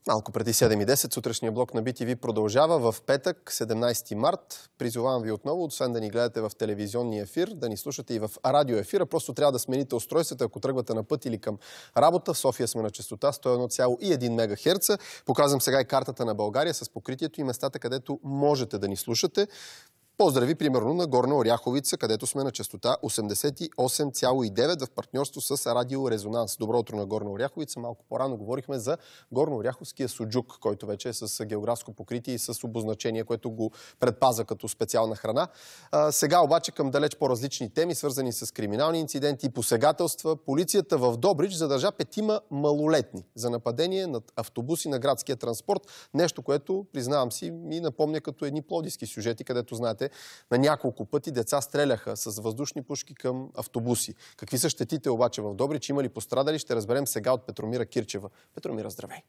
Малко преди 7:10 сутрешния блок на BTV продължава в петък, 17 март. Призовавам ви отново, освен да ни гледате в телевизионния ефир, да ни слушате и в радиоефира. Просто трябва да смените устройствата, ако тръгвате на път или към работа. В София сме на честота 101,1 МГц. Показвам сега и картата на България с покритието и местата, където можете да ни слушате. Поздрави, примерно, на Горна Оряховица, където сме на честота 88,9 в партньорство с Радио Резонанс. Добро утро на Горна Оряховица. Малко по-рано говорихме за горно-оряховския суджук, който вече е с географско покритие и с обозначение, което го предпаза като специална храна. Сега обаче към далеч по-различни теми, свързани с криминални инциденти и посегателства. Полицията в Добрич задържа 5 малолетни за нападение над автобуси на градския транспорт. Нещо, което, признавам си, ми напомня като едни пловдивски сюжети, където знаете, на няколко пъти деца стреляха с въздушни пушки към автобуси. Какви са щетите обаче в Добрич? Има ли пострадали? Ще разберем сега от Петромира Кирчева. Петромира, здравей!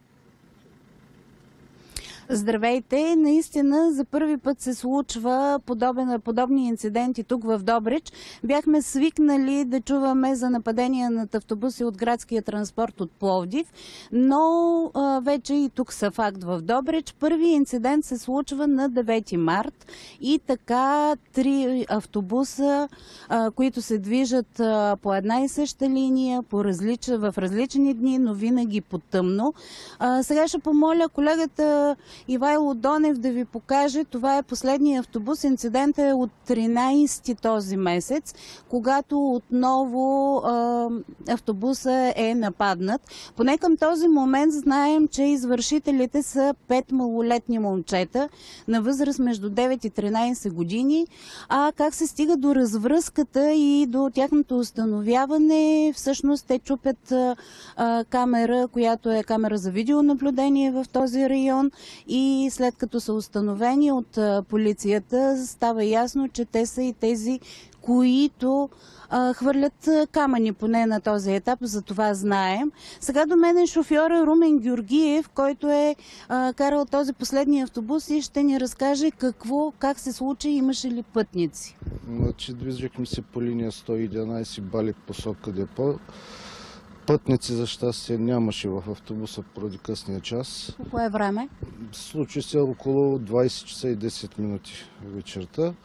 Здравейте! Наистина за първи път се случва подобни инциденти тук в Добрич. Бяхме свикнали да чуваме за нападения над автобуси от градския транспорт от Пловдив, но вече и тук са факт в Добрич. Първият инцидент се случва на 9 март и така 3 автобуса, които се движат по една и съща линия, в различни дни, но винаги по тъмно. Сега ще помоля колегата Ивайло Донев да ви покаже. Това е последният автобус. Инцидентът е от 13 този месец, когато отново автобуса е нападнат. Поне към този момент знаем, че извършителите са 5 малолетни момчета на възраст между 9 и 13 години. А как се стига до развръзката и до тяхното установяване? Всъщност те чупят камера, която е камера за видеонаблюдение в този район. И след като са установени от полицията, става ясно, че те са и тези, които хвърлят камъни, поне на този етап, за това знаем. Сега до мен е шофьора Румен Георгиев, който е карал този последния автобус и ще ни разкаже как се случи, имаше ли пътници. Значи, движихме се по линия 111 Балик посока депо. Пътници за щастие нямаше в автобуса поради късния час. По кое време? Случи се около 20 часа и 10 минути вечерта.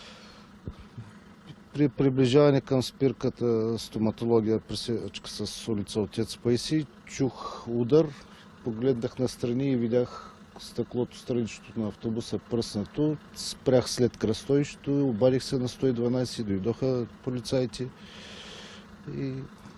При приближаване към спирката стоматология пресечка с улица Отец Паисий, чух удар, погледнах настрани и видях стъклото страничното на автобуса пръснато. Спрях след кръстовището, обадих се на 112, дойдоха полицаите и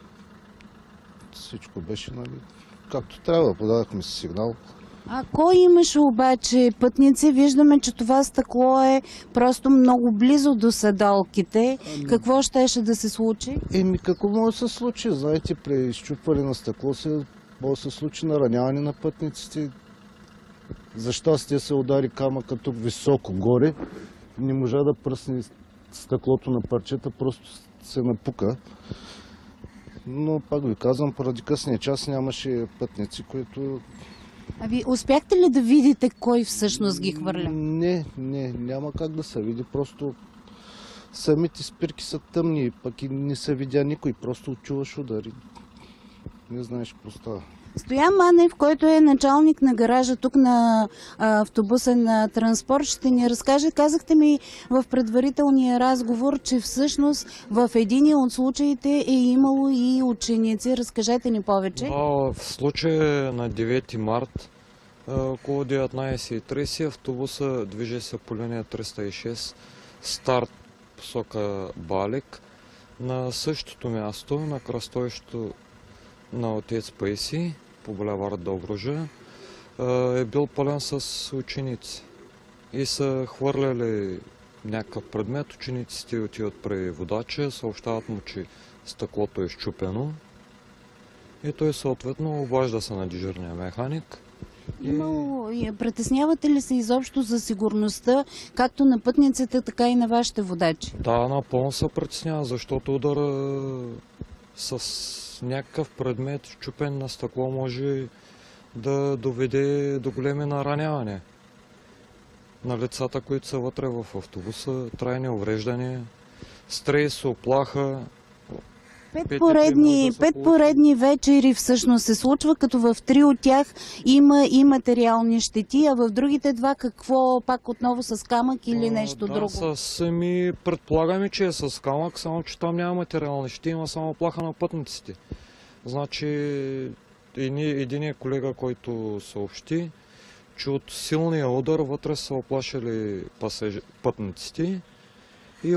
всичко беше, както трябва. Подадахме си сигнал. А кой имаше обаче пътници? Виждаме, че това стъкло е просто много близо до седалките. Какво щеше да се случи? Какво може да се случи? Знаете, при изчупване на стъкло може да се случи нараняване на пътниците. За щастие се удари камъка тук високо горе. Не можа да пръсне стъклото на парчета, просто се напука. Но пак ви казвам, поради късния час нямаше пътници, които... А ви успяхте ли да видите кой всъщност ги хвърля? Не, няма как да се види. Просто самите спирки са тъмни, пък и не се видя никой. Просто чуваш удари. Не знаеш какво става. Стоян Манев, който е началник на гаража тук на автобусен транспорт, ще ни разкаже. Казахте ми в предварителния разговор, че всъщност в един от случаите е имало и ученици. Разкажете ни повече. В случая на 9 март около 19:30 автобуса движи се по линия 306 старт посока Балик. На същото място, на кръстовището на Отец Паисий по булевард Добруджа е бил пълен с ученици и са хвърляли някакъв предмет. Учениците отиват при водача, съобщават му, че стъклото е счупено и той съответно обажда се на дежурния механик. Притеснявате ли се изобщо за сигурността, както на пътниците, така и на вашите водачи? Да, напълно се притеснява, защото удара с някакъв предмет, счупен на стъкло, може да доведе до големи наранявания на лицата, които са вътре в автобуса, трайни увреждания, стрес, оплаха. Пет поредни вечери всъщност се случва, като в 3 от тях има и материални щети, а в другите 2 какво? Пак отново с камък или нещо друго? Предполагаме, че е с камък, само че там няма материални щети, има само плаха на пътниците. Значи единият колега, който съобщи, че от силния удар вътре са оплашили пътниците и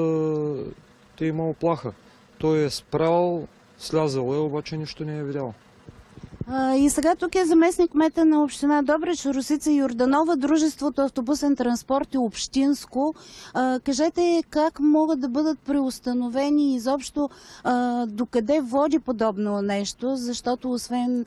е имал плаха. Той е спрял, слязал обаче нищо не е видял. И сега тук е заместник кмета на община Добрич, Росица Йорданова. Дружеството автобусен транспорт е общинско. Кажете как могат да бъдат преустановени изобщо докъде води подобно нещо, защото освен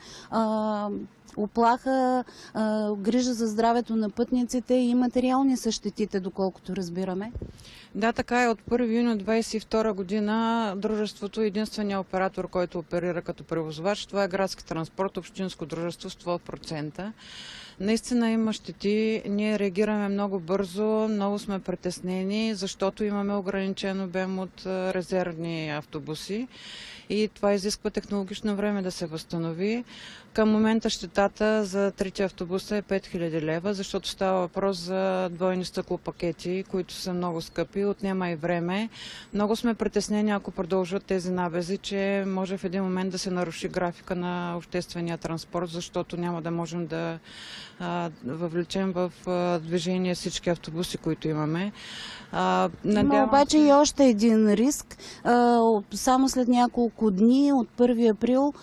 оплаха, грижа за здравето на пътниците и материални са щетите, доколкото разбираме. Да, така е. От 1 юни 2022 година дружеството е единствения оператор, който оперира като превозвач. Това е градски транспорт, общинско дружество с 100%. Наистина има щети. Ние реагираме много бързо, много сме притеснени, защото имаме ограничен обем от резервни автобуси и това изисква технологично време да се възстанови. Към момента щетата за трите автобуса е 5000 лева, защото става въпрос за двойни стъклопакети, които са много скъпи, отнема и време. Много сме притеснени, ако продължат тези набези, че може в един момент да се наруши графика на обществения транспорт, защото няма да можем да въвлечем в движение всички автобуси, които имаме. Има обаче и още един риск. Само след няколко дни, от 1 април,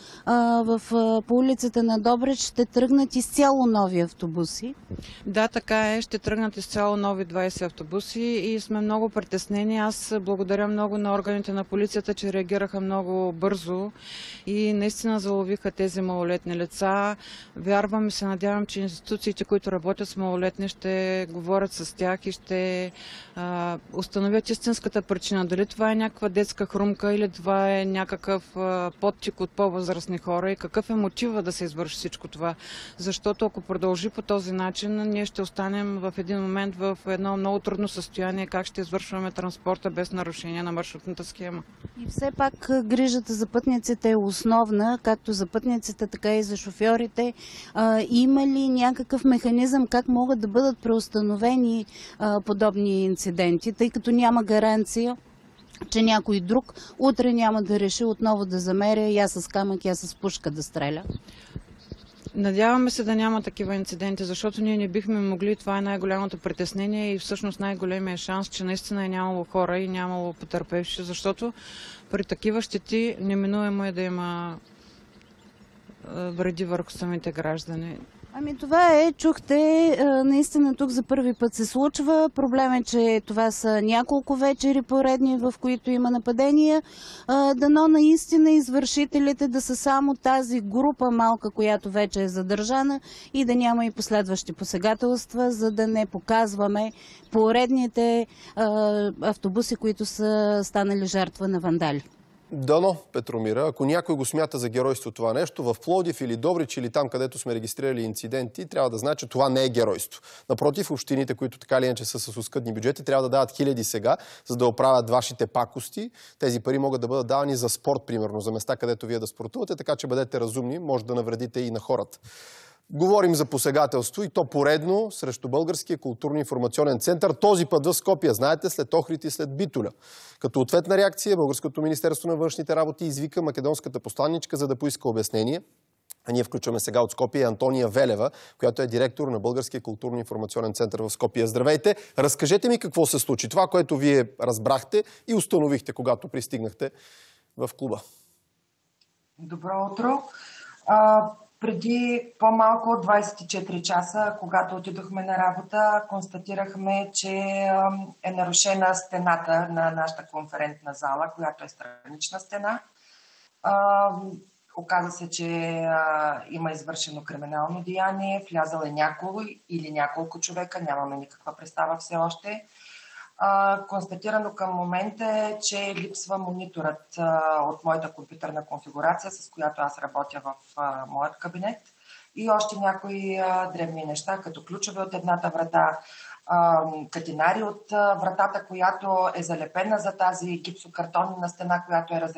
по улицата на Добрич ще тръгнат изцяло нови автобуси. Да, така е. Ще тръгнат изцяло нови 20 автобуси и сме много притеснени. Аз благодаря много на органите на полицията, че реагираха много бързо и наистина заловиха тези малолетни лица. Вярвам и се надявам, че институциите, които работят с малолетни, ще говорят с тях и ще установят истинската причина. Дали това е някаква детска хрумка или това е някакъв подтик от по-възрастни хора и какъв е мотива да се извърши всичко това. Защото ако продължи по този начин, ние ще останем в един момент в едно много трудно състояние, как ще извършваме транспорта без нарушение на маршрутната схема. И все пак грижата за пътниците е основна, както за пътниците, така и за шофьорите. Има ли някакъв механизъм как могат да бъдат преустановени подобни инциденти, тъй като няма гаранция, че някой друг утре няма да реши отново да замеря я с камък, я с пушка да стреля? Надяваме се да няма такива инциденти, защото ние не бихме могли. Това е най-голямото притеснение и всъщност най-големия шанс, че наистина е нямало хора и нямало потърпевши, защото при такива щети неминуемо е да има вреди върху самите граждани. Ами това е, чухте, наистина тук за първи път се случва. Проблем е, че това са няколко вечери поредни, в които има нападения. Дано наистина извършителите да са само тази група малка, която вече е задържана и да няма и последващи посегателства, за да не показваме поредните автобуси, които са станали жертва на вандали. Дано, Петромира, ако някой го смята за геройство това нещо, в Пловдив или Добрич или там, където сме регистрирали инциденти, трябва да знае, че това не е геройство. Напротив, общините, които така или иначе са с оскъдни бюджети, трябва да дават хиляди сега, за да оправят вашите пакости. Тези пари могат да бъдат давани за спорт, примерно, за места, където вие да спортувате, така че бъдете разумни, може да навредите и на хората. Говорим за посегателство и то поредно срещу Българския културно-информационен център. Този път в Скопие, знаете, след Охрид и след Битоля. Като ответна реакция, Българското министерство на външните работи извика македонската посланничка, за да поиска обяснение. А ние включваме сега от Скопие Антония Велева, която е директор на Българския културно-информационен център в Скопие. Здравейте! Разкажете ми какво се случи. Това, което вие разбрахте и установихте, когато пристигнахте в клуба. Добро утро! Преди по-малко от 24 часа, когато отидохме на работа, констатирахме, че е нарушена стената на нашата конферентна зала, която е странична стена. Оказа се, че има извършено криминално деяние, влязал е някой или няколко човека, нямаме никаква представа все още. Констатирано към момента е, че липсва мониторът от моята компютърна конфигурация, с която аз работя в моят кабинет, и още някои дребни неща, като ключове от едната врата, катинари от вратата, която е залепена за тази гипсокартонна стена, която е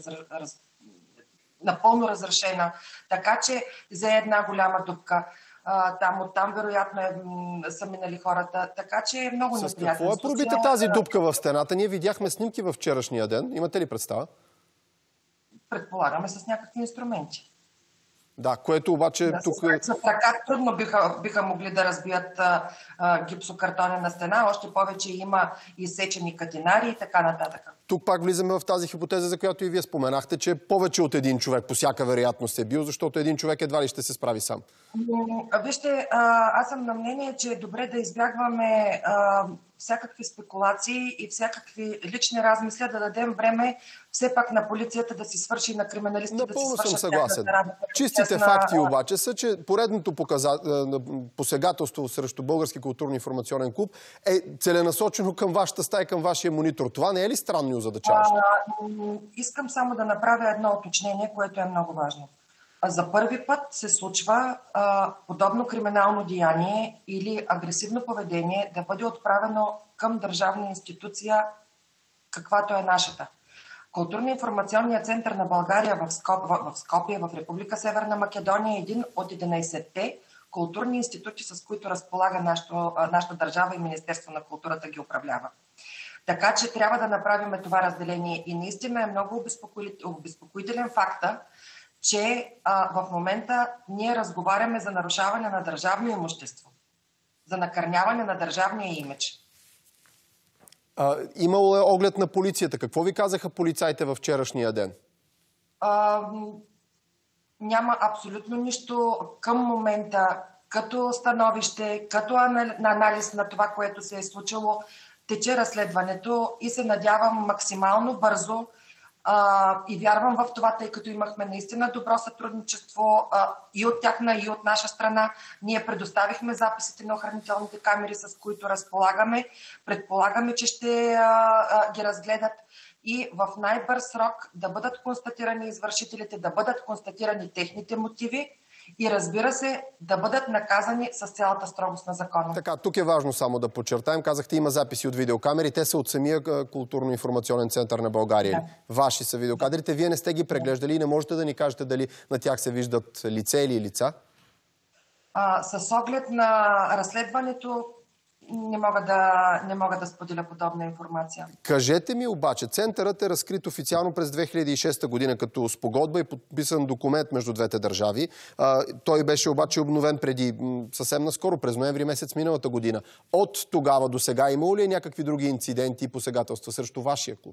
напълно разрешена. Така че за една голяма дупка. Оттам вероятно са минали хората. Така че е много неприятно. С какво е пробита тази дупка в стената? Ние видяхме снимки във вчерашния ден. Имате ли представа? Предполагаме с някакви инструменти. Да, което обаче тук... С ръка трудно биха могли да разбият гипсокартонена стена, още повече има изсечени катинари и така нататък. Тук пак влизаме в тази хипотеза, за която и вие споменахте, че повече от един човек по всяка вероятност е бил, защото един човек едва ли ще се справи сам. Вижте, аз съм на мнение, че е добре да избягваме всякакви спекулации и всякакви лични размисли, да дадем време все пак на полицията да си свърши, на криминалистите да си свършат. Напълно съм съгласен. Чистите факти обаче са, че поредното посегателство срещу Български културно-информационен клуб е целенасочено към вашата стая, към вашия монитор. Това не е ли странно и озадачаващо? Искам само да направя едно уточнение, което е много важно. За първи път се случва подобно криминално деяние или агресивно поведение да бъде отправено към държавна институция, каквато е нашата. Културно-информационният център на България в Скопие, в Република Северна Македония е един от 11-те културни институти, с които разполага нашата държава и Министерство на културата ги управлява. Така че трябва да направим това разделение. И наистина е много обезпокоителен факта, че в момента ние разговаряме за нарушаване на държавно имущество, за накърняване на държавния имидж. Имало е оглед на полицията. Какво ви казаха полицаите във вчерашния ден? Няма абсолютно нищо към момента, като становище, като анализ на това, което се е случило. Тече разследването и се надявам максимално бързо и вярвам в това, тъй като имахме наистина добро сътрудничество и от тяхна, и от наша страна. Ние предоставихме записите на охранителните камери, с които разполагаме. Предполагаме, че ще ги разгледат и в най-бърз срок да бъдат констатирани извършителите, да бъдат констатирани техните мотиви и разбира се, да бъдат наказани с цялата строгост на закона. Така, тук е важно само да подчертаем. Казахте, има записи от видеокамери. Те са от самия културно-информационен център на България. Да. Ваши са видеокадрите. Вие не сте ги преглеждали и не можете да ни кажете дали на тях се виждат лице или лица? С оглед на разследването не мога да споделя подобна информация. Кажете ми обаче, центърът е разкрит официално през 2006 година като спогодба и подписан документ между двете държави. Той беше обаче обновен преди съвсем наскоро, през ноември месец миналата година. От тогава до сега имало ли някакви други инциденти и посегателства срещу вашия клуб?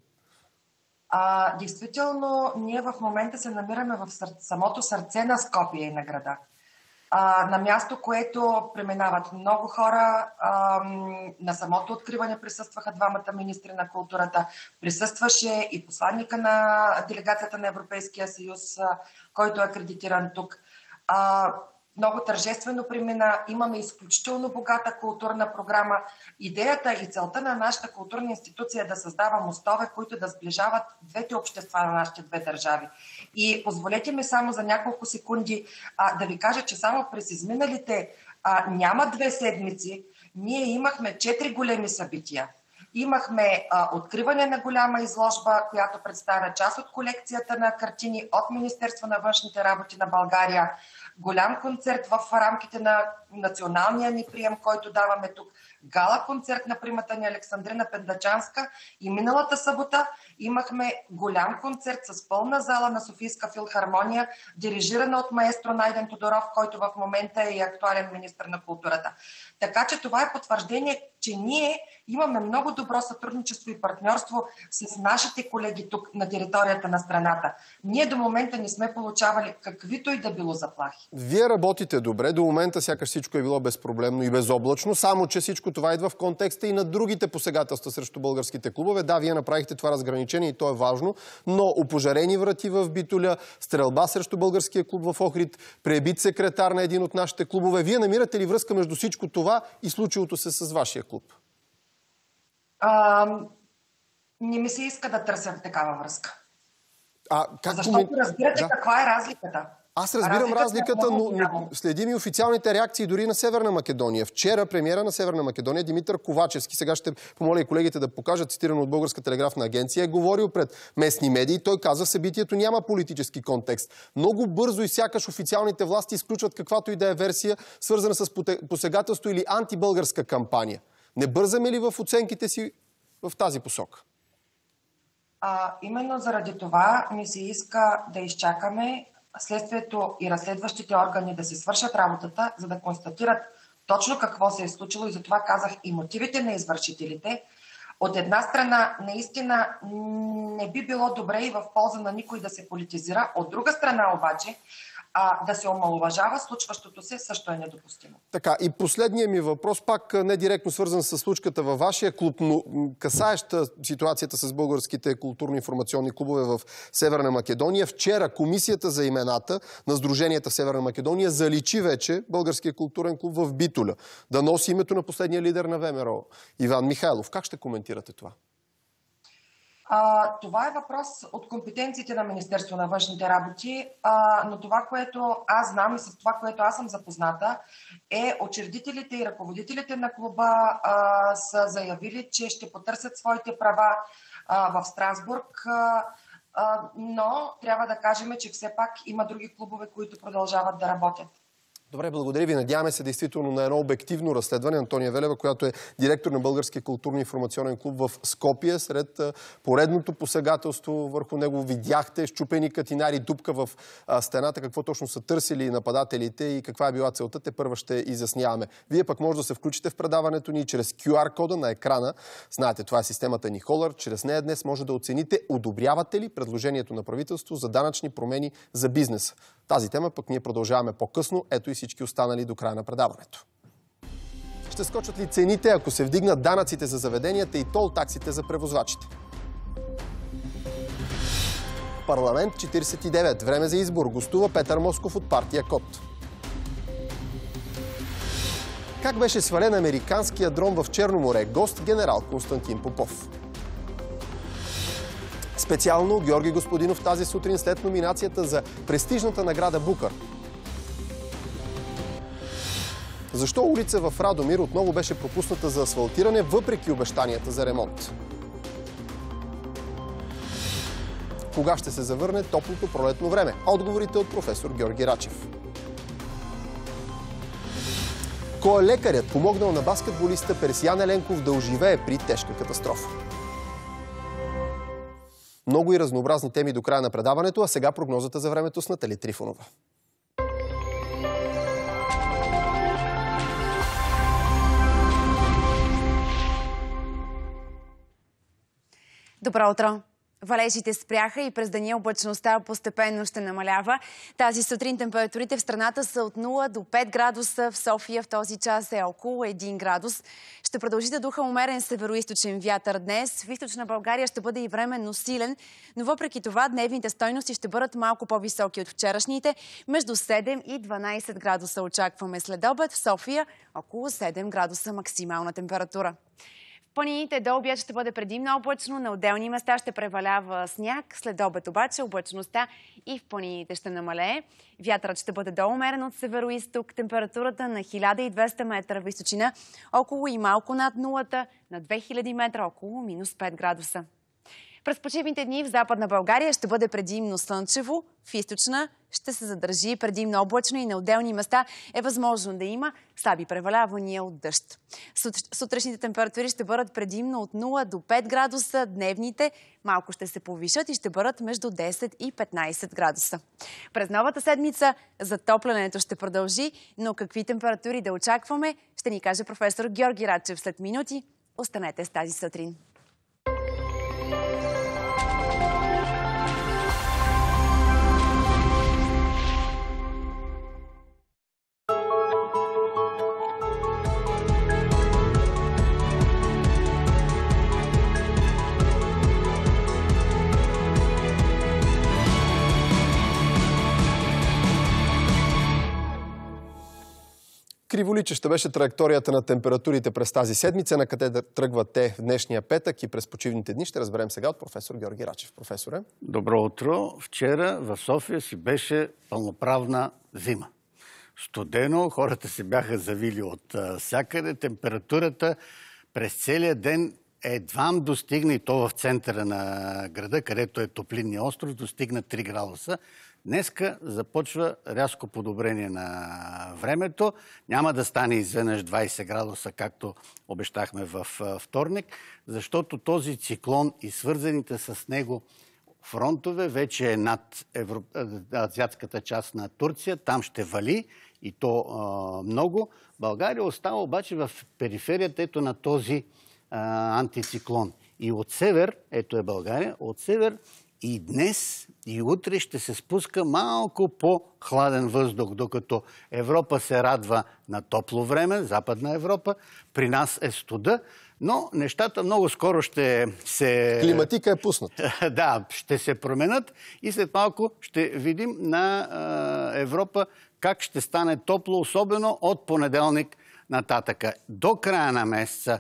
Действително, ние в момента се намираме в самото сърце на Скопие и на града. На място, което преминават много хора. На самото откриване присъстваха двамата министри на културата. Присъстваше и посланника на делегацията на Европейския съюз, който е акредитиран тук. Много тържествено премина. Имаме изключително богата културна програма. Идеята и целта на нашата културна институция е да създава мостове, които да сближават двете общества на нашите две държави. И позволете ми само за няколко секунди да ви кажа, че само през изминалите няма 2 седмици ние имахме 4 големи събития. Имахме откриване на голяма изложба, която представя част от колекцията на картини от Министерство на външните работи на България. Голям концерт в рамките на националния ни прием, който даваме тук. Гала концерт на примата ни Александрина Пендачанска. И миналата събота имахме голям концерт с пълна зала на Софийска филхармония, дирижирана от маестро Найден Тодоров, който в момента е и актуален министър на културата. Така че това е потвърждение, че ние имаме много добро сътрудничество и партньорство с нашите колеги тук на територията на страната. Ние до момента не сме получавали каквито и да било заплахи. Вие работите добре, до момента сякаш всичко е било безпроблемно и безоблачно, само че всичко това идва в контекста и на другите посегателства срещу българските клубове. Да, вие направихте това разграничение и то е важно, но опожарени врати в Битоля, стрелба срещу българския клуб в Охрид, пребит секретар на един от нашите клубове. Вие намирате ли връзка между всичко това и случилото се с вашия клуб? Не ми се иска да търся такава връзка. Как Защото разбирате каква е разликата. Аз разбирам разликата, но следим и официалните реакции дори на Северна Македония. Вчера премиера на Северна Македония Димитър Ковачевски, сега ще помоля и колегите да покажат, цитирано от Българска телеграфна агенция, е говорил пред местни медии. Той каза, събитието няма политически контекст. Много бързо и сякаш официалните власти изключват каквато и да е версия, свързана с посегателство или антибългарска кампания. Не бързаме ли в оценките си в тази посока? Именно заради това ми се иска да изчакаме следствието и разследващите органи да се свършат работата, за да констатират точно какво се е случило, и затова казах и мотивите на извършителите. От една страна, наистина не би било добре и в полза на никой да се политизира. От друга страна обаче, да се омаловажава случващото се също е недопустимо. Така, и последният ми въпрос, пак не директно свързан с случката във вашия клуб, но касаеща ситуацията с българските културно-информационни клубове в Северна Македония. Вчера Комисията за имената на сдруженията в Северна Македония заличи вече Българския културен клуб в Битоля да носи името на последния лидер на ВМРО, Иван Михайлов. Как ще коментирате това? Това е въпрос от компетенциите на Министерство на външните работи, но това, което аз знам и с това, което аз съм запозната, е учредителите и ръководителите на клуба са заявили, че ще потърсят своите права в Страсбург, но трябва да кажем, че все пак има други клубове, които продължават да работят. Добре, благодаря ви. Надяваме се действително на едно обективно разследване. Антония Велева, която е директор на Българския културно-информационен клуб в Скопие. Сред поредното посегателство върху него видяхте счупени катинари, дупка в стената. Какво точно са търсили нападателите и каква е била целта, те първа ще изясняваме. Вие пък може да се включите в предаването ни чрез QR-кода на екрана. Знаете, това е системата Николър. Чрез нея днес може да оцените одобрявате ли предложението на правителство за данъчни промени за бизнес. Тази тема пък ние продължаваме по-късно. Ето и всички останали до края на предаването. Ще скочат ли цените, ако се вдигнат данъците за заведенията и тол таксите за превозвачите? Парламент 49. Време за избор. Гостува Петър Москов от партия КОТ. Как беше свален американския дрон в Черно море? Гост генерал Константин Попов. Специално Георги Господинов тази сутрин след номинацията за престижната награда Букър. Защо улица в Радомир отново беше пропусната за асфалтиране, въпреки обещанията за ремонт? Кога ще се завърне топлото пролетно време? Отговорите от професор Георги Рачев. Кой е лекарят, помогнал на баскетболиста Персиян Еленков да оживее при тежка катастрофа? Много и разнообразни теми до края на предаването, а сега прогнозата за времето с Натали Трифонова. Добро утро! Валежите спряха и през деня облачността постепенно ще намалява. Тази сутрин температурите в страната са от 0 до 5 градуса. В София в този час е около 1 градус. Ще продължи да духа умерен североизточен вятър днес. В източна България ще бъде и временно силен, но въпреки това дневните стойности ще бъдат малко по-високи от вчерашните. Между 7 и 12 градуса очакваме след обед. В София около 7 градуса максимална температура. В планините до обяд ще бъде предимно облачно, на отделни места ще превалява сняг. След обед обаче облачността и в планините ще намалее. Вятърът ще бъде доумерен от северо-изток. Температурата на 1200 метра височина около и малко над нулата, на 2000 метра около минус 5 градуса. През почивните дни в Западна България ще бъде предимно слънчево, в източна ще се задържи предимно облачно и на отделни места е възможно да има слаби превалявания от дъжд. Сутрешните температури ще бъдат предимно от 0 до 5 градуса, дневните малко ще се повишат и ще бъдат между 10 и 15 градуса. През новата седмица затоплянето ще продължи, но какви температури да очакваме, ще ни каже професор Георги Рачев след минути. Останете с тази сутрин. криволичеща беше траекторията на температурите през тази седмица. На къде тръгват те в днешния петък и през почивните дни, ще разберем сега от професор Георги Рачев. Професоре. Добро утро. Вчера в София си беше пълноправна зима. Студено, хората се бяха завили от всякъде. Температурата през целия ден едвам достигна, и то в центъра на града, където е топлинния остров, достигна 3 градуса. Днеска започва рязко подобрение на времето. Няма да стане изведнъж 20 градуса, както обещахме във вторник, защото този циклон и свързаните с него фронтове вече е над азиатската част на Турция. Там ще вали и то много. България остава обаче в периферията ето на този антициклон. И от север, ето е България, от север и днес и утре ще се спуска малко по-хладен въздух, докато Европа се радва на топло време, Западна Европа, при нас е студа, но нещата много скоро ще се... Климатика е пусната. Да, ще се променят и след малко ще видим на Европа как ще стане топло, особено от понеделник нататъка. До края на месеца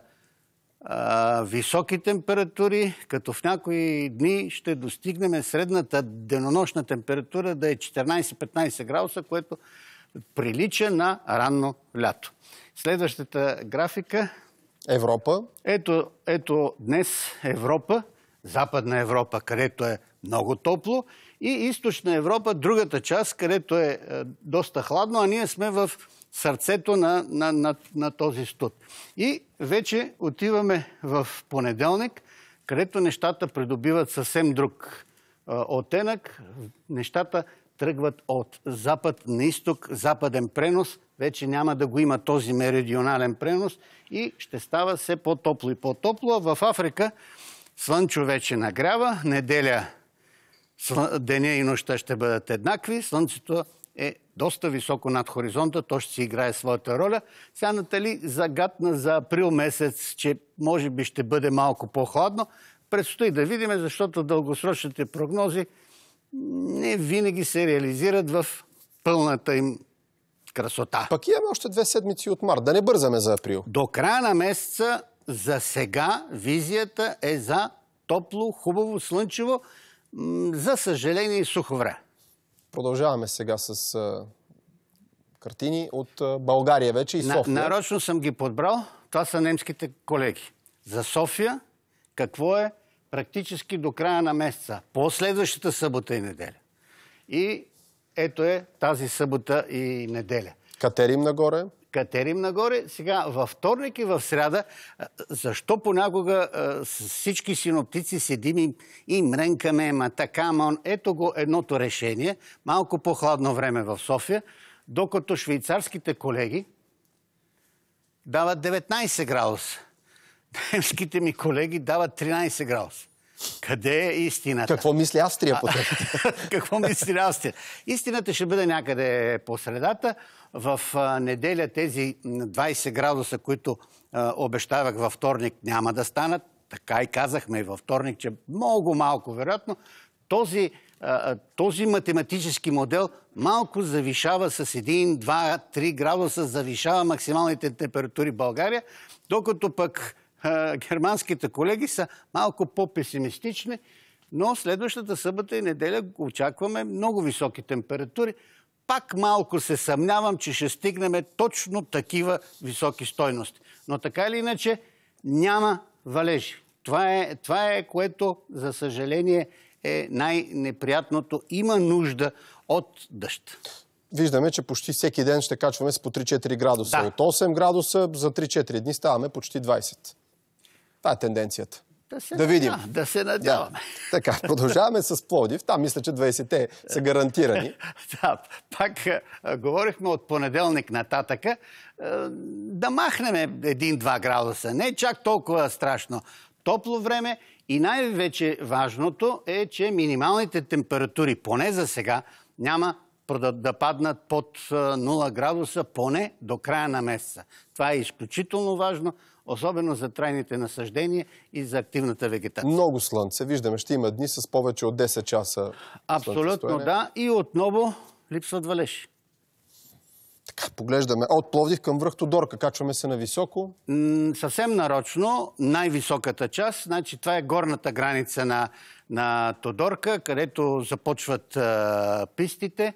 високи температури, като в някои дни ще достигнем средната денонощна температура да е 14-15 градуса, което прилича на ранно лято. Следващата графика. Европа. Ето днес Европа, Западна Европа, където е много топло, и Източна Европа, другата част, където е доста хладно, а ние сме в сърцето на този студ. И вече отиваме в понеделник, където нещата придобиват съвсем друг оттенък. Нещата тръгват от запад на изток, западен пренос. Вече няма да го има този меридионален пренос и ще става все по-топло и по-топло. А в Африка слънчо вече нагрява. Неделя деня и нощта ще бъдат еднакви. Слънцето е доста високо над хоризонта, то ще си играе своята роля. Сега Натали загадна за април месец, че може би ще бъде малко по-хладно. Предстои да видим, защото дългосрочните прогнози не винаги се реализират в пълната им красота. Пък имаме още 2 седмици от март. Да не бързаме за април. До края на месеца за сега визията е за топло, хубаво, слънчево, за съжаление и сухо време. Продължаваме сега с картини от България вече и София. Нарочно съм ги подбрал. Това са немските колеги. За София какво е практически до края на месеца, по следващата събота и неделя. И ето е тази събота и неделя. Катерим нагоре. Катерим нагоре. Сега във вторник и в сряда, защо понякога всички синоптици седим и мрънкаме, ето го едното решение. Малко по-хладно време в София, докато швейцарските колеги дават 19 градуса. Немските ми колеги дават 13 градуса. Къде е истината? Какво мисли Австрия по това? Какво мисли Австрия? Истината ще бъде някъде по средата. В неделя тези 20 градуса, които обещавах във вторник, няма да станат. Така и казахме и във вторник, че много малко вероятно. Този математически модел малко завишава с 1, 2, 3 градуса, завишава максималните температури в България, докато пък германските колеги са малко по-песимистични, но следващата събота и неделя очакваме много високи температури. Пак малко се съмнявам, че ще стигнем точно такива високи стойности. Но така или иначе няма валежи. Това е което, за съжаление, е най-неприятното. Има нужда от дъжд. Виждаме, че почти всеки ден ще качваме с по 3-4 градуса. Да. От 8 градуса за 3-4 дни ставаме почти 20. Това е тенденцията. Да видим. Да се надяваме. Да. Така, продължаваме с Пловдив. Там мисля, че 20-те са гарантирани. Да, пак говорихме от понеделник нататъка да махнем 1-2 градуса. Не чак толкова страшно. Топло време и най-вече важното е, че минималните температури, поне за сега, няма да паднат под 0 градуса, поне до края на месеца. Това е изключително важно, особено за трайните насаждения и за активната вегетация. Много слънце. Виждаме, ще има дни с повече от 10 часа. Абсолютно, да. И отново липсват валежи. Така, поглеждаме от Пловдив към връх Тодорка. Качваме се на високо. Съвсем нарочно, най-високата част. Значи, това е горната граница на Тодорка, където започват пистите.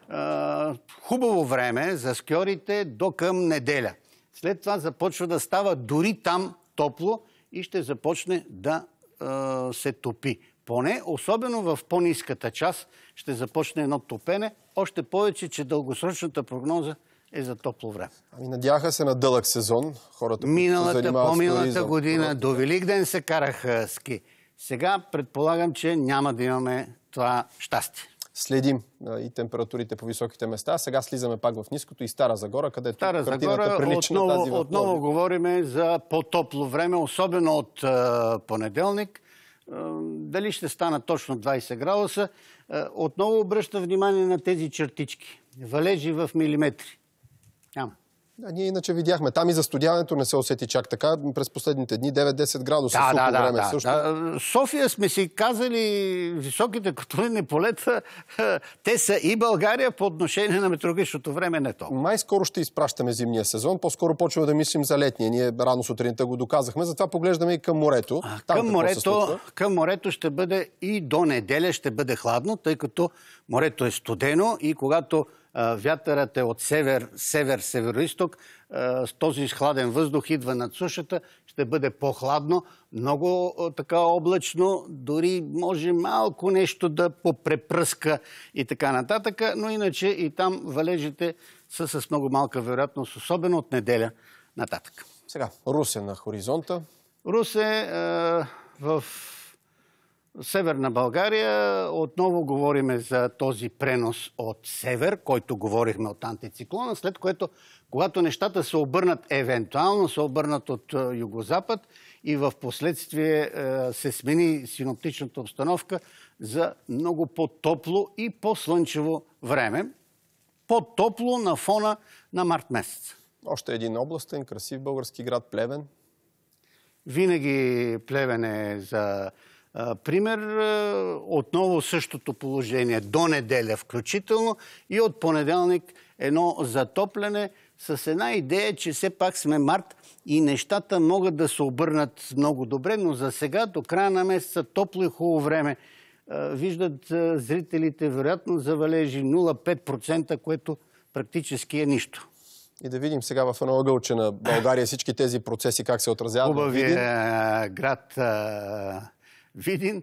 Хубаво време за скиорите до към неделя. След това започва да става дори там топло и ще започне да се топи. Поне, особено в по-ниската част, ще започне едно топене. Още повече, че дългосрочната прогноза е за топло време. Ами надяха се на дълъг сезон. Хората, по-миналата година до Великден се караха ски. Сега предполагам, че няма да имаме това щастие. Следим и температурите по високите места. Сега слизаме пак в ниското и Стара Загора, където Стара Загора отново говорим за по-топло време, особено от понеделник. Дали ще стана точно 20 градуса. Отново обръща внимание на тези чертички. Валежи в милиметри. Няма. Да, ние иначе видяхме. Там и застудяването не се усети чак така. През последните дни 9-10 градуса сухо време също. Да. София сме си казали, високите котлини полета, те са и България по отношение на метеорологичното време не толкова. Май скоро ще изпращаме зимния сезон. По-скоро почваме да мислим за летния. Ние рано сутринта го доказахме. Затова поглеждаме и към морето. Към морето ще бъде и до неделя ще бъде хладно, тъй като морето е студено и когато вятърът е от север-северо-исток, с този хладен въздух идва над сушата, ще бъде по-хладно, много така облачно, дори може малко нещо да попрепръска и така нататък, но иначе и там валежите са с много малка вероятност, особено от неделя нататък. Сега, Русе на хоризонта. Русе в Северна България, отново говорим за този пренос от север, който говорихме от антициклона, след което, когато нещата се обърнат, евентуално се обърнат от югозапад и в последствие се смени синоптичната обстановка за много по-топло и по-слънчево време. По-топло на фона на март месец. Още един областен, красив български град Плевен. Винаги Плевен е за пример, отново същото положение до неделя включително и от понеделник едно затопляне с една идея, че все пак сме март и нещата могат да се обърнат много добре, но за сега до края на месеца топло и хубаво време. Виждат зрителите вероятно за валежи 0,5%, което практически е нищо. И да видим сега в едно ъгълче на България всички тези процеси как се отразяват. Хубавия град Видин.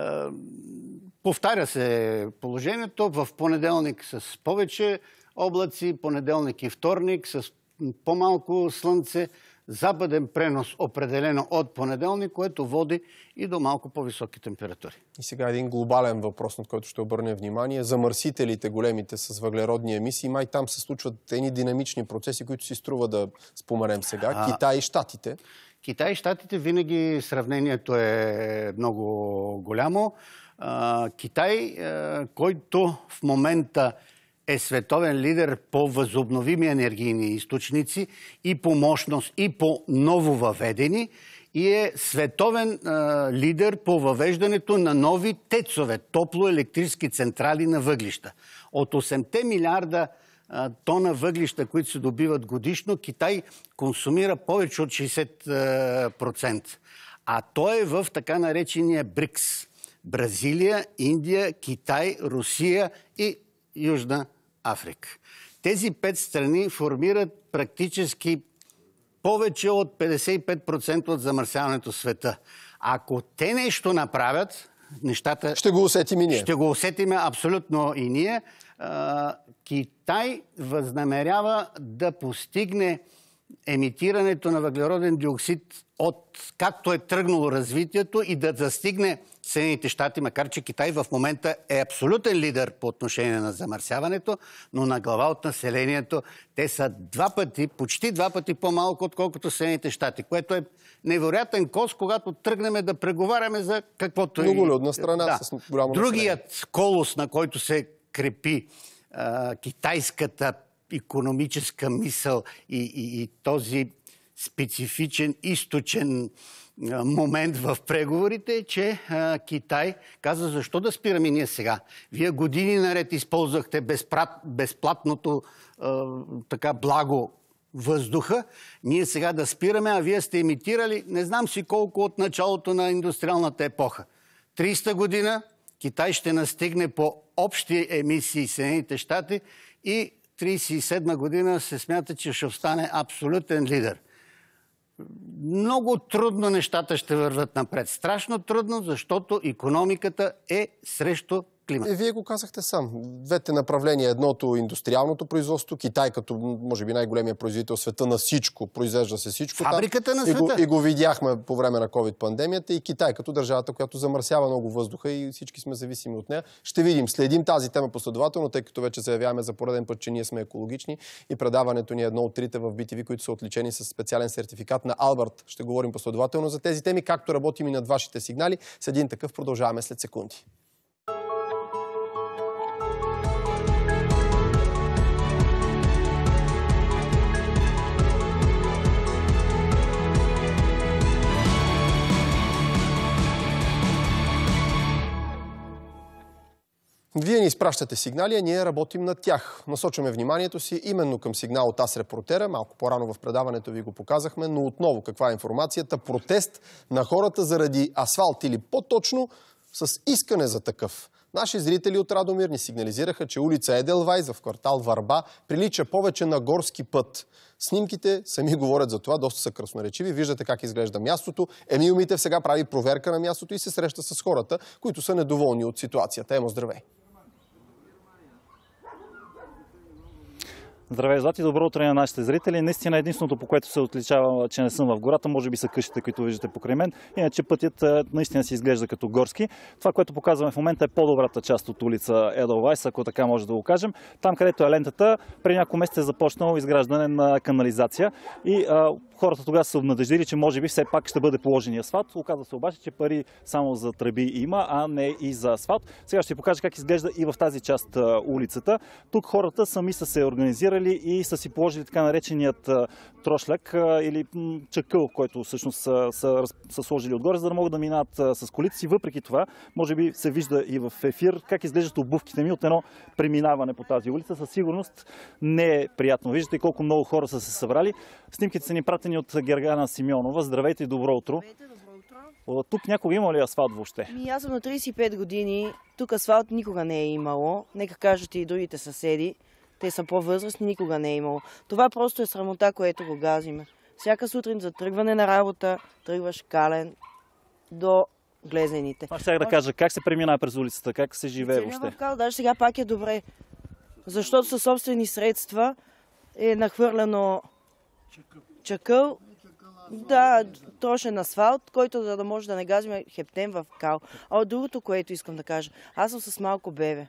Повтаря се положението. В понеделник с повече облаци, понеделник и вторник с по-малко слънце, западен пренос определено от понеделник, което води и до малко по-високи температури. И сега един глобален въпрос, на който ще обърнем внимание. Замърсителите, големите с въглеродни емисии, май там се случват едни динамични процеси, които си струва да споменем сега. Китай и Щатите. Китай и Щатите винаги сравнението е много голямо. Китай, който в момента е световен лидер по възобновими енергийни източници и по мощност, и по ново въведени, и е световен лидер по въвеждането на нови тецове, топлоелектрически централи на въглища. От 8 милиарда тона въглища, които се добиват годишно, Китай консумира повече от 60%. А той е в така наречения БРИКС. Бразилия, Индия, Китай, Русия и Южна Африка. Тези 5 страни формират практически повече от 55% от замърсяването в света. Ако те нещо направят, нещата... Ще го усетим и ние. Ще го усетим абсолютно и ние. Китай възнамерява да постигне емитирането на въглероден диоксид от както е тръгнало развитието и да достигне Съединените щати, макар че Китай в момента е абсолютен лидер по отношение на замърсяването, но на глава от населението те са почти два пъти по-малко, отколкото Съединените щати, което е невероятен кос, когато тръгнем да преговаряме за каквото много людна страна с голямо население. Другият колос, на който се крепи китайската икономическа мисъл и този специфичен източен момент в преговорите, че Китай каза, защо да спираме ние сега? Вие години наред използвахте безплатното така благо въздуха, ние сега да спираме, а вие сте имитирали не знам си колко от началото на индустриалната епоха. 300 година Китай ще настигне по общи емисии Съединените щати и 1937 година се смята, че ще стане абсолютен лидер. Много трудно нещата ще върват напред. Страшно трудно, защото икономиката е срещу климата. Вие го казахте сам. Двете направления. Едното индустриалното производство. Китай като, може би, най-големия производител в света на всичко. Произвежда се всичко. Фабриката на света. И го видяхме по време на COVID-пандемията. И Китай като държавата, която замърсява много въздуха и всички сме зависими от нея. Ще видим. Следим тази тема последователно, тъй като вече заявяваме за пореден път, че ние сме екологични. И предаването ни е едно от трите в BTV, които са отличени с специален сертификат на Албърт. Ще говорим последователно за тези теми, както работим и над вашите сигнали. С един такъв продължаваме след секунди. Вие ни изпращате сигнали, а ние работим над тях. Насочваме вниманието си именно към сигнал от Аз репортера. Малко по-рано в предаването ви го показахме, но отново каква е информацията? Протест на хората заради асфалт или по-точно с искане за такъв. Наши зрители от Радомир ни сигнализираха, че улица Еделвайс в квартал Варба прилича повече на горски път. Снимките сами говорят за това, доста са красноречиви. Виждате как изглежда мястото. Емил Митев сега прави проверка на мястото и се среща с хората, които са недоволни от ситуацията. Емо, здравей! Здравей, Злати, добро утро на нашите зрители. Наистина единственото, по което се отличава, че не съм в гората, може би са къщите, които виждате покрай мен. Иначе пътят наистина си изглежда като горски. Това, което показваме в момента, е по-добрата част от улица Еделвайс, ако така може да го кажем. Там, където е лентата, преди няколко месеца е започнало изграждане на канализация и хората тогава са обнадеждили, че може би все пак ще бъде положен асфалт. Оказва се обаче, че пари само за тръби има, а не и за асфалт. Сега ще ви покажа как изглежда и в тази част улицата. Тук хората сами са се организирали и са си положили така нареченият трошляк или чакъл, който всъщност са сложили отгоре, за да могат да минат с колите си. Въпреки това, може би се вижда и в ефир как изглеждат обувките ми от едно преминаване по тази улица. Със сигурност не е приятно. Виждате колко много хора са се събрали. Снимките са ни пратени от Гергана Симеонова. Здравейте и добро утро. Здравейте, добро утро. Тук някога има ли асфалт въобще? Аз съм на 35 години. Тук асфалт никога не е имало. Нека кажат и другите съседи. Те са по-възрастни, никога не е имало. Това просто е срамота, което го газиме. Всяка сутрин за тръгване на работа тръгваш кален до глезените. Аз ще да кажа, как се преминава през улицата, как се живее въобще? Даже сега пак е добре. Защото със собствени средства е нахвърляно чакъл. Да, трошен асфалт, който за да може да не газиме хептен в кал. А от другото, което искам да кажа, аз съм с малко бебе.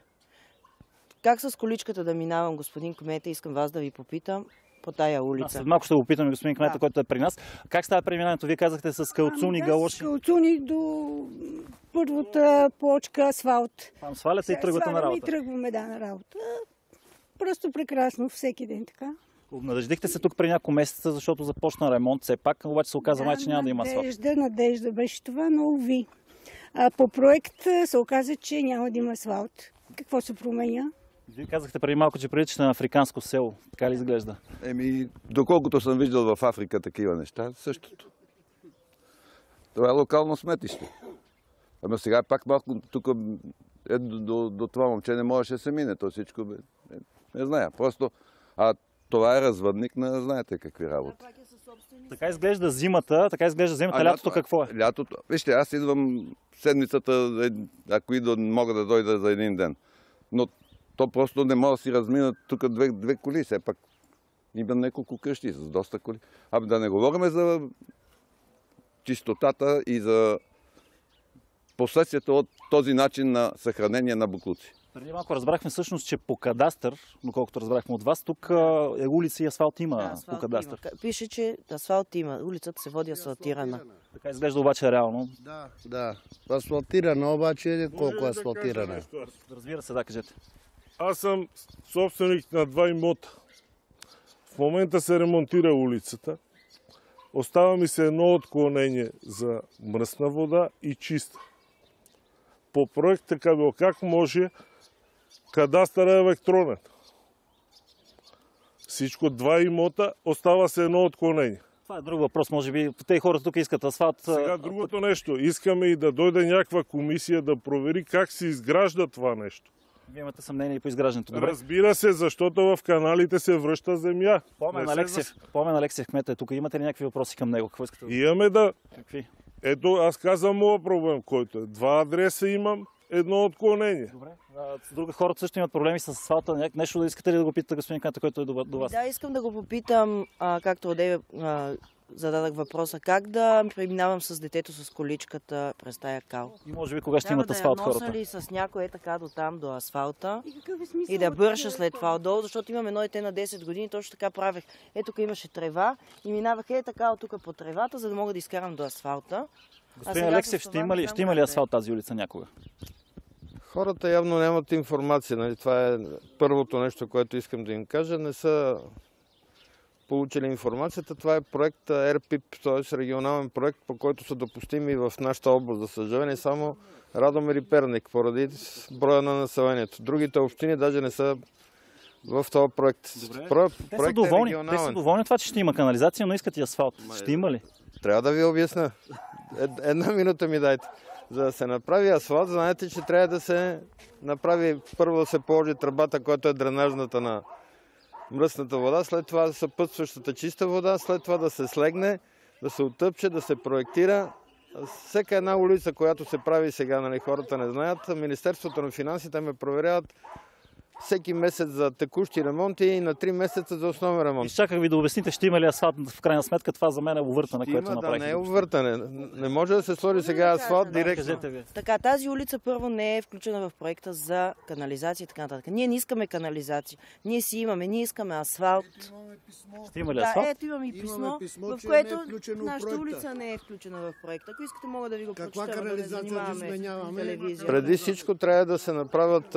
Как с количката да минавам, господин кмета, искам вас да ви попитам по тая улица. След малко ще го питаме господин кмета, който е при нас. Как става преминаването? Вие казахте с калцуни, галоши. С калцуни до първата плочка асфалт. Там сваляте и тръгвате на работа. И тръгваме на работа. Просто прекрасно, всеки ден така. Обнадеждихте се тук при няколко месеца, защото започна ремонт все пак, обаче се оказа май, че няма да има асфалт. Надежда беше това, но уви. По проект се оказа, че няма да има асфалт. Какво се променя? Вие казахте преди малко, че приличате на африканско село. Така ли изглежда? Доколкото съм виждал в Африка такива неща, същото. Това е локално сметище. Ама сега пак малко тук до това момче не можеше да се мине. То всичко не зная. Просто това е развъдник на знаете какви работи. Така изглежда зимата, лятото какво е? Лятото. Вижте, аз идвам седмицата, ако мога да дойда за един ден. Но то просто не мога да си разминат тук две коли. Все пак има няколко къщи с доста коли. Да не говорим за чистотата и за последствията от този начин на съхранение на боклуци. Преди малко разбрахме всъщност, че по кадастър, доколкото разбрахме от вас, тук улица и асфалт има по кадастър. Пише, че асфалт има. Улицата се води асфалтирана. Така изглежда обаче реално. Да. Асфалтирана, обаче колко асфалтирана? Разбира се, да, кажете. Аз съм собственик на 2 имота. В момента се ремонтира улицата. Остава ми се едно отклонение за мръсна вода и чиста. По проект така било. Как може кадастър е електронен? Всичко 2 имота, остава се едно отклонение. Това е друг въпрос, може би. Те хората тук искат асфалт. Сега другото нещо. Искаме и да дойде някаква комисия да провери как се изгражда това нещо. Вие имате съмнение по изграждането. Добре. Разбира се, защото в каналите се връща земя. Пламен Алексиев, кмета е тук. Имате ли някакви въпроси към него? Какво искате? Имаме да. Какви? Ето, аз казвам моят проблем, който е. 2 адреса имам, едно отклонение. Добре. Други хората също имат проблеми с асфалта. Нещо да искате ли да го питате, господин кмета, който е до вас? Да, искам да го попитам, както одеве зададах въпроса, как да преминавам с детето с количката през тая кал. И може би кога ще имат асфалт хората? Трябва да я носа ли с някой така до там, до асфалта и да бърша след това отдолу, защото имам едно дете на 10 години, точно така правех. Ето тук имаше трева и минавах така от тук по тревата, за да мога да изкарам до асфалта. Господин Алексиев, ще има ли асфалт тази улица някога? Хората явно нямат информация. Нали? Това е първото нещо, което искам да им кажа. Не са получили информацията. Това е проект РПИП, т.е. регионален проект, по който са допустими в нашата област. За съжаление, само Радомир и Перник, поради броя на населението. Другите общини даже не са в този проект. Те са доволни от това, че ще има канализация, но искат и асфалт. Ще има ли? Трябва да ви обясня. Една минута ми дайте. За да се направи асфалт, знаете, че трябва да се направи, първо да се положи тръбата, която е дренажната на мръсната вода, след това съпътстващата чиста вода, след това да се слегне, да се оттъпче, да се проектира. Всяка една улица, която се прави сега, нали, хората не знаят, Министерството на финансите ме проверяват всеки месец за текущи ремонти и на 3 месеца за основен ремонт. Изчаках ви да обясните, ще има ли асфалт в крайна сметка. Това за мен е увъртане, което направих. Да, не е увъртане. Не може да се сложи сега асфалт директно. Така, тази улица първо не е включена в проекта за канализация и така нататък. Ние не искаме канализация. Ние си имаме, ние искаме асфалт. Ще има ли асфалт? Да, ето имаме и писмо, в което нашата улица не е включена в проекта. Ако искате, мога да ви го прочета, да не занимаваме телевизия. Преди всичко трябва да се направят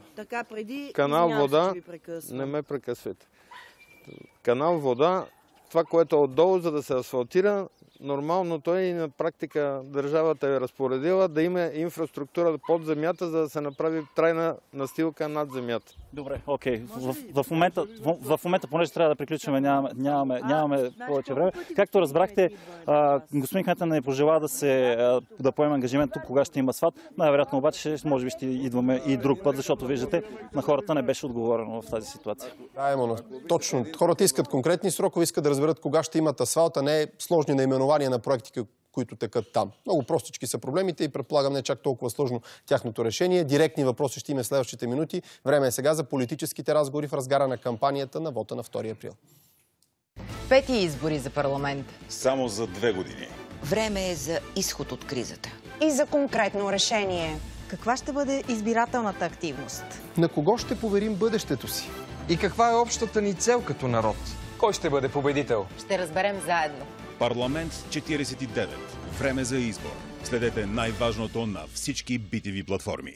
канал вода. Не ме прекъсвайте. Канал вода, това, което е отдолу, за да се асфалтира, нормално той и на практика държавата е разпоредила да има инфраструктура под земята, за да се направи трайна настилка над земята. Добре, окей. В момента, понеже трябва да приключваме, нямаме повече време. Както разбрахте, господин кмета не пожела да поеме ангажимент тук, кога ще има асфалт. Най-вероятно обаче, може би ще идваме и друг път, защото виждате, на хората не беше отговорено в тази ситуация. Да, Емона, точно. Хората искат конкретни срокове, искат да разберат кога ще имат асфалт, а не сложни наименования на проекти, които текат там. Много простички са проблемите и предполагам не чак толкова сложно тяхното решение. Директни въпроси ще има в следващите минути. Време е сега за политическите разговори в разгара на кампанията на вота на 2 април. 5 избори за парламент. Само за 2 години. Време е за изход от кризата. И за конкретно решение. Каква ще бъде избирателната активност? На кого ще поверим бъдещето си? И каква е общата ни цел като народ? Кой ще бъде победител? Ще разберем заедно. Парламент 49. Време за избор. Следете най-важното на всички BTV платформи.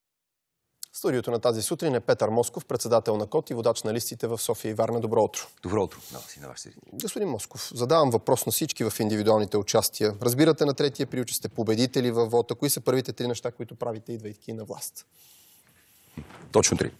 В студиото на тази сутрин е Петър Москов, председател на КОТ и водач на листите в София и Варна. Добро утро. Добро утро на вас. Господин Москов, задавам въпрос на всички в индивидуалните участия. Разбирате на 3 април, че сте победители във вота. Кои са първите 3 неща, които правите, идвайки на власт? Точно 3.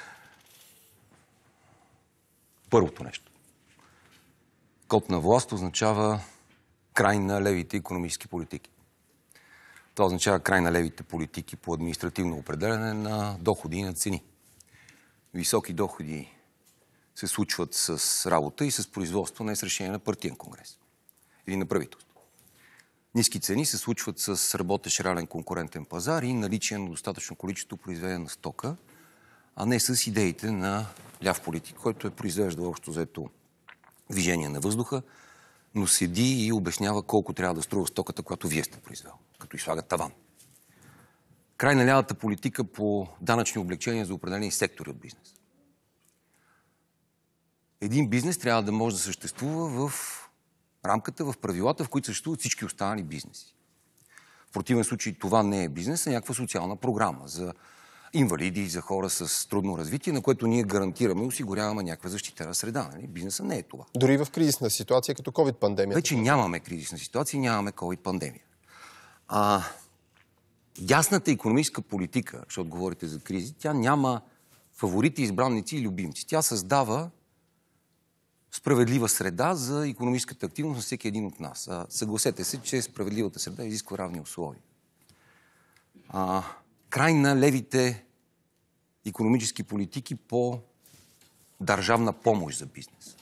Първото нещо. Код на власт означава край на левите икономически политики. Това означава край на левите политики по административно определяне на доходи и на цени. Високи доходи се случват с работа и с производство, не с решение на партиен конгрес или на правителство. Ниски цени се случват с работещ реален конкурентен пазар и наличие на достатъчно количество произведена стока, а не с идеите на ляв политик, който е произвеждал общо взето движение на въздуха, но седи и обяснява колко трябва да струва стоката, която вие сте произвел, като изслага таван. Край на лявата политика по данъчни облегчения за определени сектори от бизнес. Един бизнес трябва да може да съществува в рамката, в правилата, в които съществуват всички останали бизнеси. В противен случай това не е бизнес, а някаква социална програма за инвалиди, за хора с трудно развитие, на което ние гарантираме и осигуряваме някаква защитена среда. Нали? Бизнеса не е това. Дори в кризисна ситуация, като COVID-пандемия. Вече нямаме кризисна ситуация, нямаме COVID-пандемия. Дясната икономическа политика, защото говорите за кризи, тя няма фаворити, избранници и любимци. Тя създава справедлива среда за икономическата активност на всеки един от нас. Съгласете се, че справедливата среда изисква равни условия. Край на левите икономически политики по държавна помощ за бизнес.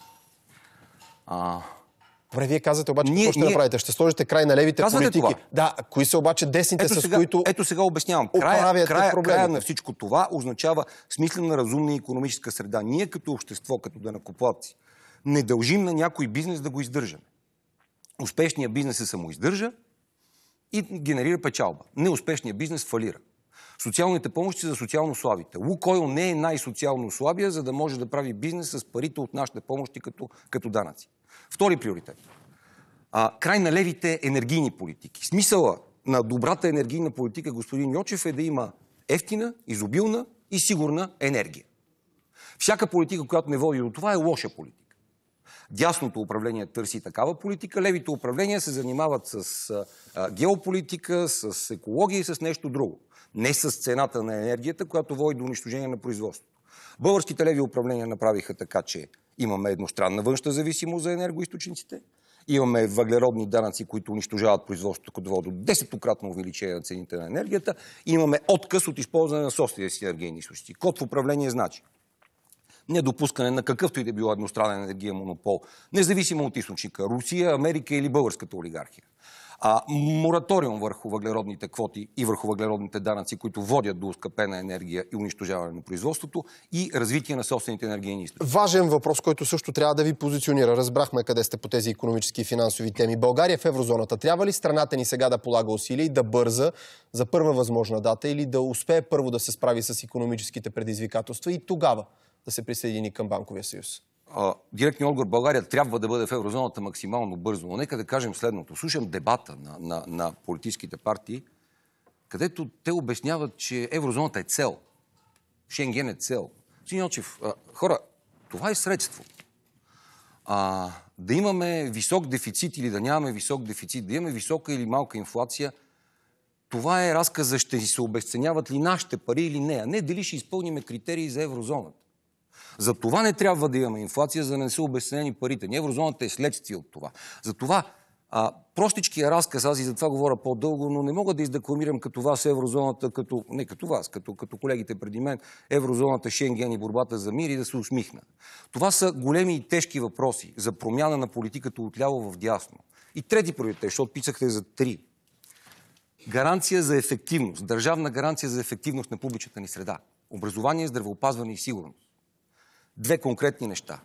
Добре, вие казвате обаче какво ще направите? Ще сложите край на левите политики. Това. Да, кои са обаче десните, които ето сега обяснявам. Края на всичко това означава смислена, разумна икономическа среда. Ние като общество, като данъкоплатци, не дължим на някой бизнес да го издържаме. Успешният бизнес се самоиздържа и генерира печалба. Неуспешният бизнес фалира. Социалните помощи са за социално слабите. Лукойл не е най-социално слабия, за да може да прави бизнес с парите от нашите помощи като данъци. Втори приоритет. Край на левите енергийни политики. Смисъла на добрата енергийна политика, господин Йочев, е да има евтина, изобилна и сигурна енергия. Всяка политика, която не води до това, е лоша политика. Дясното управление търси такава политика, левите управления се занимават с геополитика, с екология и с нещо друго. Не с цената на енергията, която води до унищожение на производството. Българските леви управления направиха така, че имаме едностранна външна зависимост за енергоизточниците, имаме въглеродни данъци, които унищожават производството, като води до 10-кратно увеличение на цените на енергията, и имаме отказ от използване на собствените си енергийни източници. Код в управление значи недопускане на какъвто и да било едностранен енергиен монопол, независимо от източника, Русия, Америка или българската олигархия. Мораториум върху въглеродните квоти и върху въглеродните данъци, които водят до оскъпена енергия и унищожаване на производството, и развитие на собствените енергийни източници. Важен въпрос, който също трябва да ви позиционира. Разбрахме къде сте по тези икономически и финансови теми. България в еврозоната. Трябва ли страната ни сега да полага усилия и да бърза за първа възможна дата, или да успее първо да се справи с икономическите предизвикателства и тогава да се присъедини към Банковия съюз? Директният отговор: България трябва да бъде в еврозоната максимално бързо. Но нека да кажем следното. Слушам дебата на политическите партии, където те обясняват, че еврозоната е цел. Шенген е цел. Синьочев, хора, това е средство. Да имаме висок дефицит или да нямаме висок дефицит, да имаме висока или малка инфлация, това е разказа ще се обесценяват ли нашите пари или не, а не дали ще изпълним критерии за еврозоната. За това не трябва да имаме инфлация, за да не са обезценени парите. Еврозоната е следствие от това. Затова простичкия разказ, аз и за това говоря по-дълго, но не мога да издекламирам като вас еврозоната, не като вас, като колегите преди мен, еврозоната, Шенген и борбата за мир, и да се усмихна. Това са големи и тежки въпроси за промяна на политиката отляво в дясно. И трети приоритет, защото писахте за 3. Гаранция за ефективност, държавна гаранция за ефективност на публичната ни среда. Образование, здравеопазване и сигурност. 2 конкретни неща.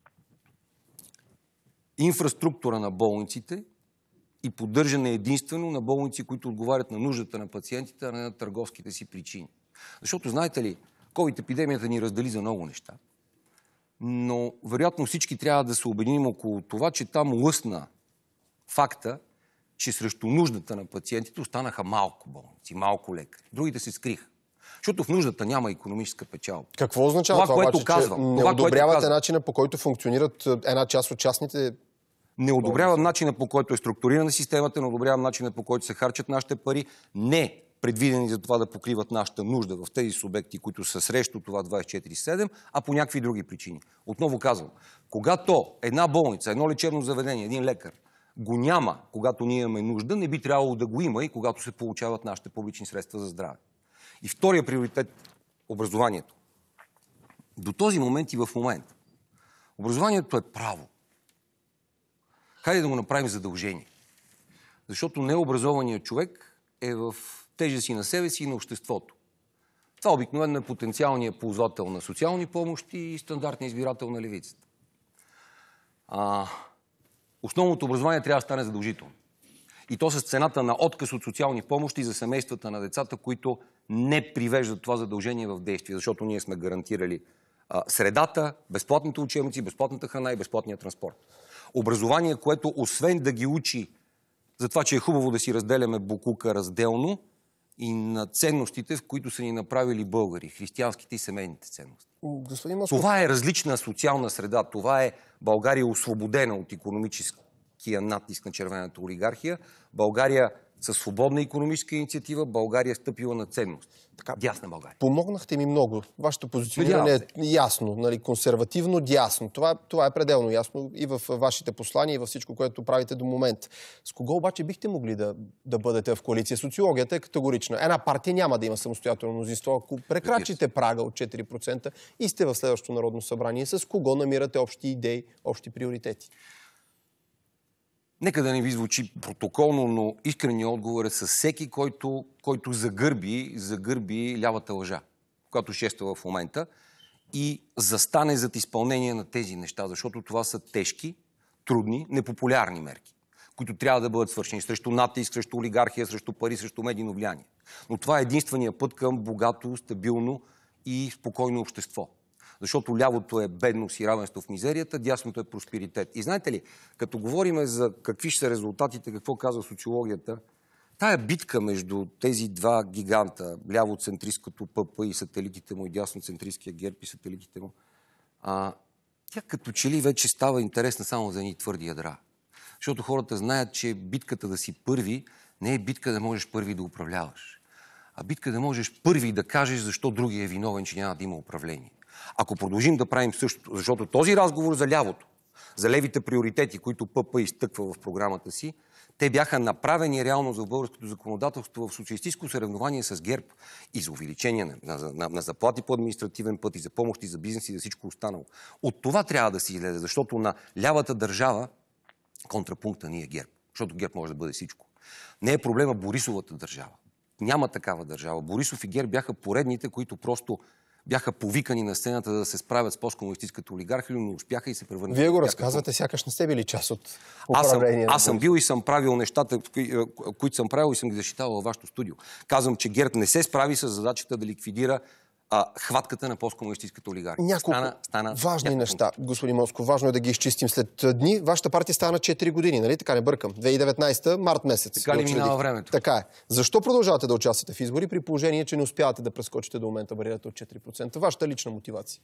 Инфраструктура на болниците и поддържане единствено на болници, които отговарят на нуждата на пациентите, а не на търговските си причини. Защото, знаете ли, COVID-епидемията ни раздели за много неща. Но вероятно всички трябва да се обединим около това, че там лъсна факта, че срещу нуждата на пациентите останаха малко болници, малко лекари. Другите се скриха. Защото в нуждата няма икономическа печалба. Какво означава това, обаче, че не одобрявате начина, по който функционират една част от частните... Не одобрявам начина, по който е структурирана системата, не одобрявам начина, по който се харчат нашите пари, не предвидени за това да покриват нашата нужда в тези субекти, които са срещу това 24/7, а по някакви други причини. Отново казвам, когато една болница, едно лечебно заведение, един лекар го няма, когато ние имаме нужда, не би трябвало да го има и когато се получават нашите публични средства за здраве. И втория приоритет – образованието. До този момент и в момента. Образованието е право. Хайде да го направим задължение. Защото необразованият човек е в тежест и на себе си и на обществото. Това обикновено е потенциалният ползвател на социални помощи и стандартния избирател на левицата. Основното образование трябва да стане задължително. И то с цената на отказ от социални помощи за семействата на децата, които не привеждат това задължение в действие, защото ние сме гарантирали средата, безплатните учебници, безплатната храна и безплатния транспорт. Образование, което освен да ги учи за това, че е хубаво да си разделяме боклука разделно, и на ценностите, в които са ни направили българи, християнските и семейните ценности. Господин Москов... Това е различна социална среда. Това е България освободена от икономическия натиск на червената олигархия. България със свободна икономическа инициатива, България е стъпила на ценност. Така, дясна България. Помогнахте ми много. Вашето позициониране е ясно, нали, консервативно, дясно. Това е пределно ясно и в вашите послания, и във всичко, което правите до момента. С кого обаче бихте могли да бъдете в коалиция? Социологията е категорична. Една партия няма да има самостоятелно мнозинство. Ако прекрачите прага от 4% и сте в следващото Народно събрание, с кого намирате общи идеи, общи приоритети? Нека да не ви звучи протоколно, но искреният отговор е с всеки, който загърби лявата лъжа, която шества в момента и застане зад изпълнение на тези неща, защото това са тежки, трудни, непопулярни мерки, които трябва да бъдат свършени срещу натиск, срещу олигархия, срещу пари, срещу медийно влияние. Но това е единствения път към богато, стабилно и спокойно общество. Защото лявото е бедност и равенство в мизерията, дясното е просперитет. И знаете ли, като говорим за какви ще са резултатите, какво казва социологията, тая битка между тези два гиганта, лявоцентристското ПП и сателитите му, и дясноцентристския ГЕРБ и сателитите му, тя като че ли вече става интересна само за едни твърди ядра. Защото хората знаят, че битката да си първи не е битка да можеш първи да управляваш, а битка да можеш първи да кажеш защо другия е виновен, че няма да има управление. Ако продължим да правим същото, защото този разговор за лявото, за левите приоритети, които ПП изтъква в програмата си, те бяха направени реално за българското законодателство в социалистическо съревнование с ГЕРБ и за увеличение на заплати по административен път, и за помощи за бизнес и за всичко останало. От това трябва да се излезе, защото на лявата държава контрапункта ни е ГЕРБ, защото ГЕРБ може да бъде всичко. Не е проблема Борисовата държава. Няма такава държава. Борисов и ГЕРБ бяха поредните, които просто бяха повикани на сцената да се справят с посткомунистическата олигархия, но успяха и се превърнаха. Вие го разказвате, сякаш не сте били част от управлението. Аз съм бил и съм правил нещата, които съм правил и съм ги защитавал във вашето студио. Казвам, че ГЕРБ не се справи с задачата да ликвидира хватката на посткомунистическата олигархия. Няколко важни неща, господин Москов. Важно е да ги изчистим след дни. Вашата партия стана 4 години, нали? Така не бъркам. 2019, март месец. Така ли минава времето? Така е. Защо продължавате да участвате в избори, при положение, че не успявате да прескочите до момента бариерата от 4%? Вашата лична мотивация?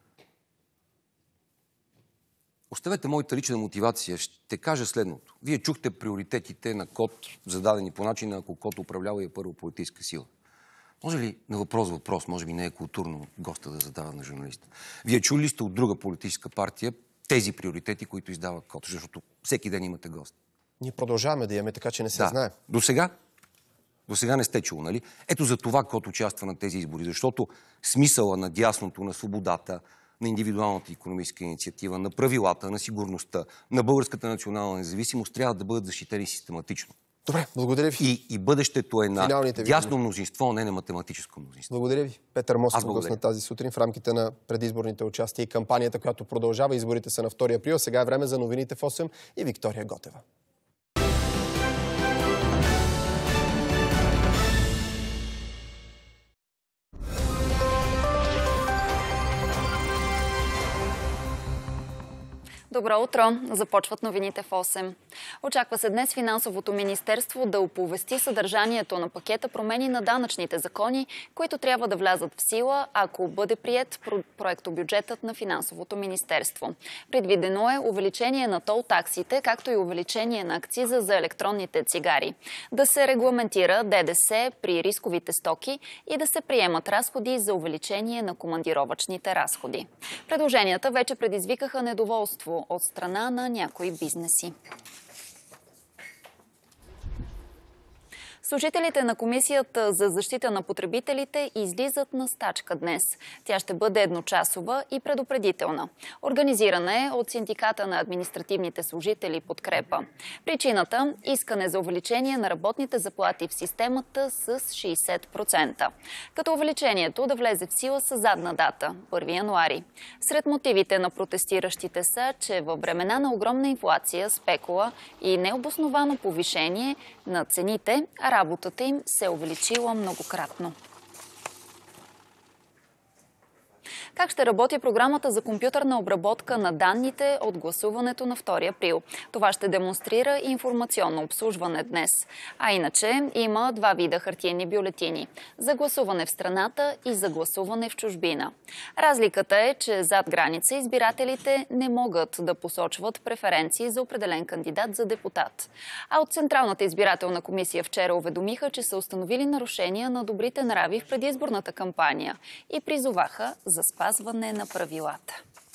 Оставете моята лична мотивация. Ще кажа следното. Вие чухте приоритетите на КОТ, зададени по начина, ако КОТ управлява и е първа политическа сила. Може ли на въпрос, може би не е културно госта да задава на журналиста. Вие чули сте от друга политическа партия тези приоритети, които издава КОТ, защото всеки ден имате гост. Ние продължаваме да имаме, така че не се знае. До сега не сте чул, нали? Ето за това КОТ участва на тези избори, защото смисъла на дясното, на свободата, на индивидуалната икономическа инициатива, на правилата, на сигурността, на българската национална независимост трябва да бъдат защитени систематично. Добре, благодаря ви. И бъдещето е на дясно мнозинство, а не на математическо мнозинство. Благодаря ви. Петър Москов, гост на тази сутрин в рамките на предизборните участия и кампанията, която продължава. Изборите са на 2 април. Сега е време за новините в 8 и Виктория Готева. Добро утро! Започват новините в 8. Очаква се днес Финансовото министерство да оповести съдържанието на пакета промени на данъчните закони, които трябва да влязат в сила, ако бъде приет проектобюджетът на Финансовото министерство. Предвидено е увеличение на тол таксите, както и увеличение на акциза за електронните цигари. Да се регламентира ДДС при рисковите стоки и да се приемат разходи за увеличение на командировъчните разходи. Предложенията вече предизвикаха недоволство от страна на някои бизнеси. Служителите на Комисията за защита на потребителите излизат на стачка днес. Тя ще бъде едночасова и предупредителна. Организирана е от Синдиката на административните служители «Подкрепа». Причината – искане за увеличение на работните заплати в системата с 60%. Като увеличението да влезе в сила с задна дата – 1 януари. Сред мотивите на протестиращите са, че във времена на огромна инфлация, спекула и необосновано повишение на цените, работата им се е увеличила многократно. Как ще работи програмата за компютърна обработка на данните от гласуването на 2 април? Това ще демонстрира информационно обслужване днес. А иначе има 2 вида хартиени бюлетини – за гласуване в страната и за гласуване в чужбина. Разликата е, че зад граница избирателите не могат да посочват преференции за определен кандидат за депутат. А от Централната избирателна комисия вчера уведомиха, че са установили нарушения на добрите нрави в предизборната кампания и призоваха за спазване на правилата.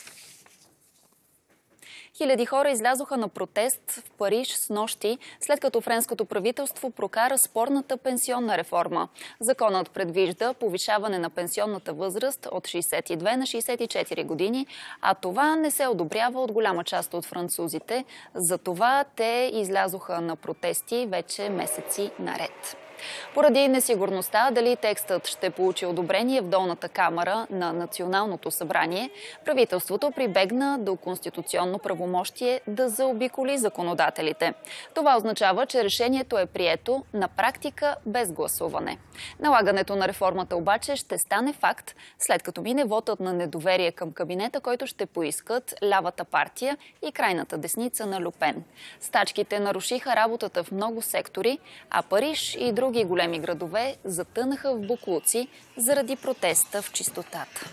Хиляди хора излязоха на протест в Париж снощи, след като френското правителство прокара спорната пенсионна реформа. Законът предвижда повишаване на пенсионната възраст от 62 на 64 години, а това не се одобрява от голяма част от французите. Затова те излязоха на протести вече месеци наред. Поради несигурността дали текстът ще получи одобрение в долната камара на Националното събрание, правителството прибегна до конституционно правомощие да заобиколи законодателите. Това означава, че решението е прието на практика без гласуване. Налагането на реформата обаче ще стане факт, след като мине вотът на недоверие към кабинета, който ще поискат лявата партия и крайната десница на Ле Пен. Стачките нарушиха работата в много сектори, а Париж и други големи градове затънаха в боклуци заради протеста в чистотата.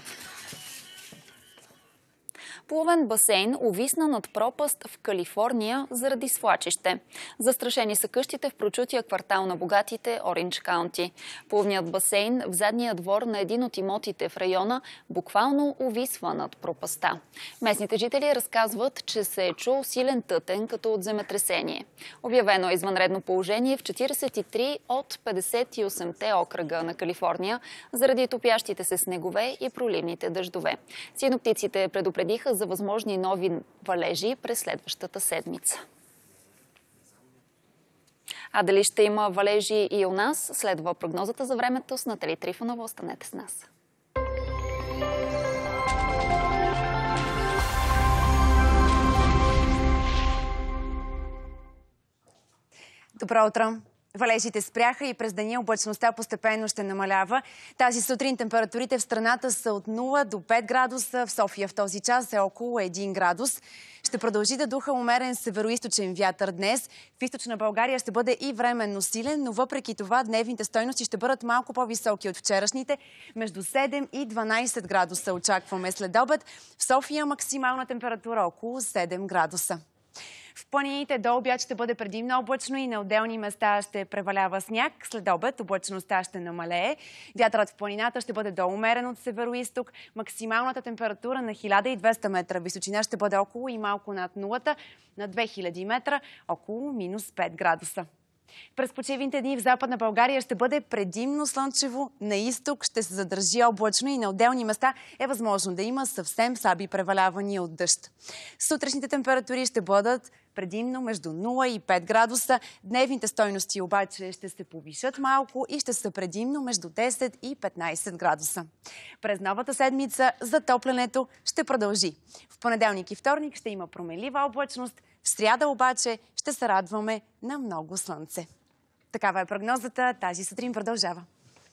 Плувен басейн увисна над пропаст в Калифорния заради свлачище. Застрашени са къщите в прочутия квартал на богатите Орендж Каунти. Плувният басейн в задния двор на един от имотите в района буквално увисва над пропаста. Местните жители разказват, че се е чул силен тътен като от земетресение. Обявено е извънредно положение в 43 от 58-те окръга на Калифорния заради топящите се снегове и проливните дъждове. Синоптиците предупредиха за възможни нови валежи през следващата седмица. А дали ще има валежи и у нас, следва прогнозата за времето с Натали Трифонова. Останете с нас. Добро утро! Валежите спряха и през деня облачността постепенно ще намалява. Тази сутрин температурите в страната са от 0 до 5 градуса. В София в този час е около 1 градус. Ще продължи да духа умерен североизточен вятър днес. В източна България ще бъде и временно силен, но въпреки това дневните стойности ще бъдат малко по-високи от вчерашните. Между 7 и 12 градуса очакваме след обед. В София максимална температура около 7 градуса. В планините до обяд ще бъде предимно облачно и на отделни места ще превалява сняг. След обед облачността ще намалее. Вятърът в планината ще бъде доумерен от североизток. Максималната температура на 1200 метра височина ще бъде около и малко над нулата. На 2000 метра около минус 5 градуса. През почивните дни в Западна България ще бъде предимно слънчево, на изток ще се задържи облачно и на отделни места е възможно да има съвсем слаби превалявания от дъжд. Сутрешните температури ще бъдат предимно между 0 и 5 градуса. Дневните стойности обаче ще се повишат малко и ще са предимно между 10 и 15 градуса. През новата седмица затоплянето ще продължи. В понеделник и вторник ще има променлива облачност. В сряда обаче ще се радваме на много слънце. Такава е прогнозата. Тази сутрин продължава.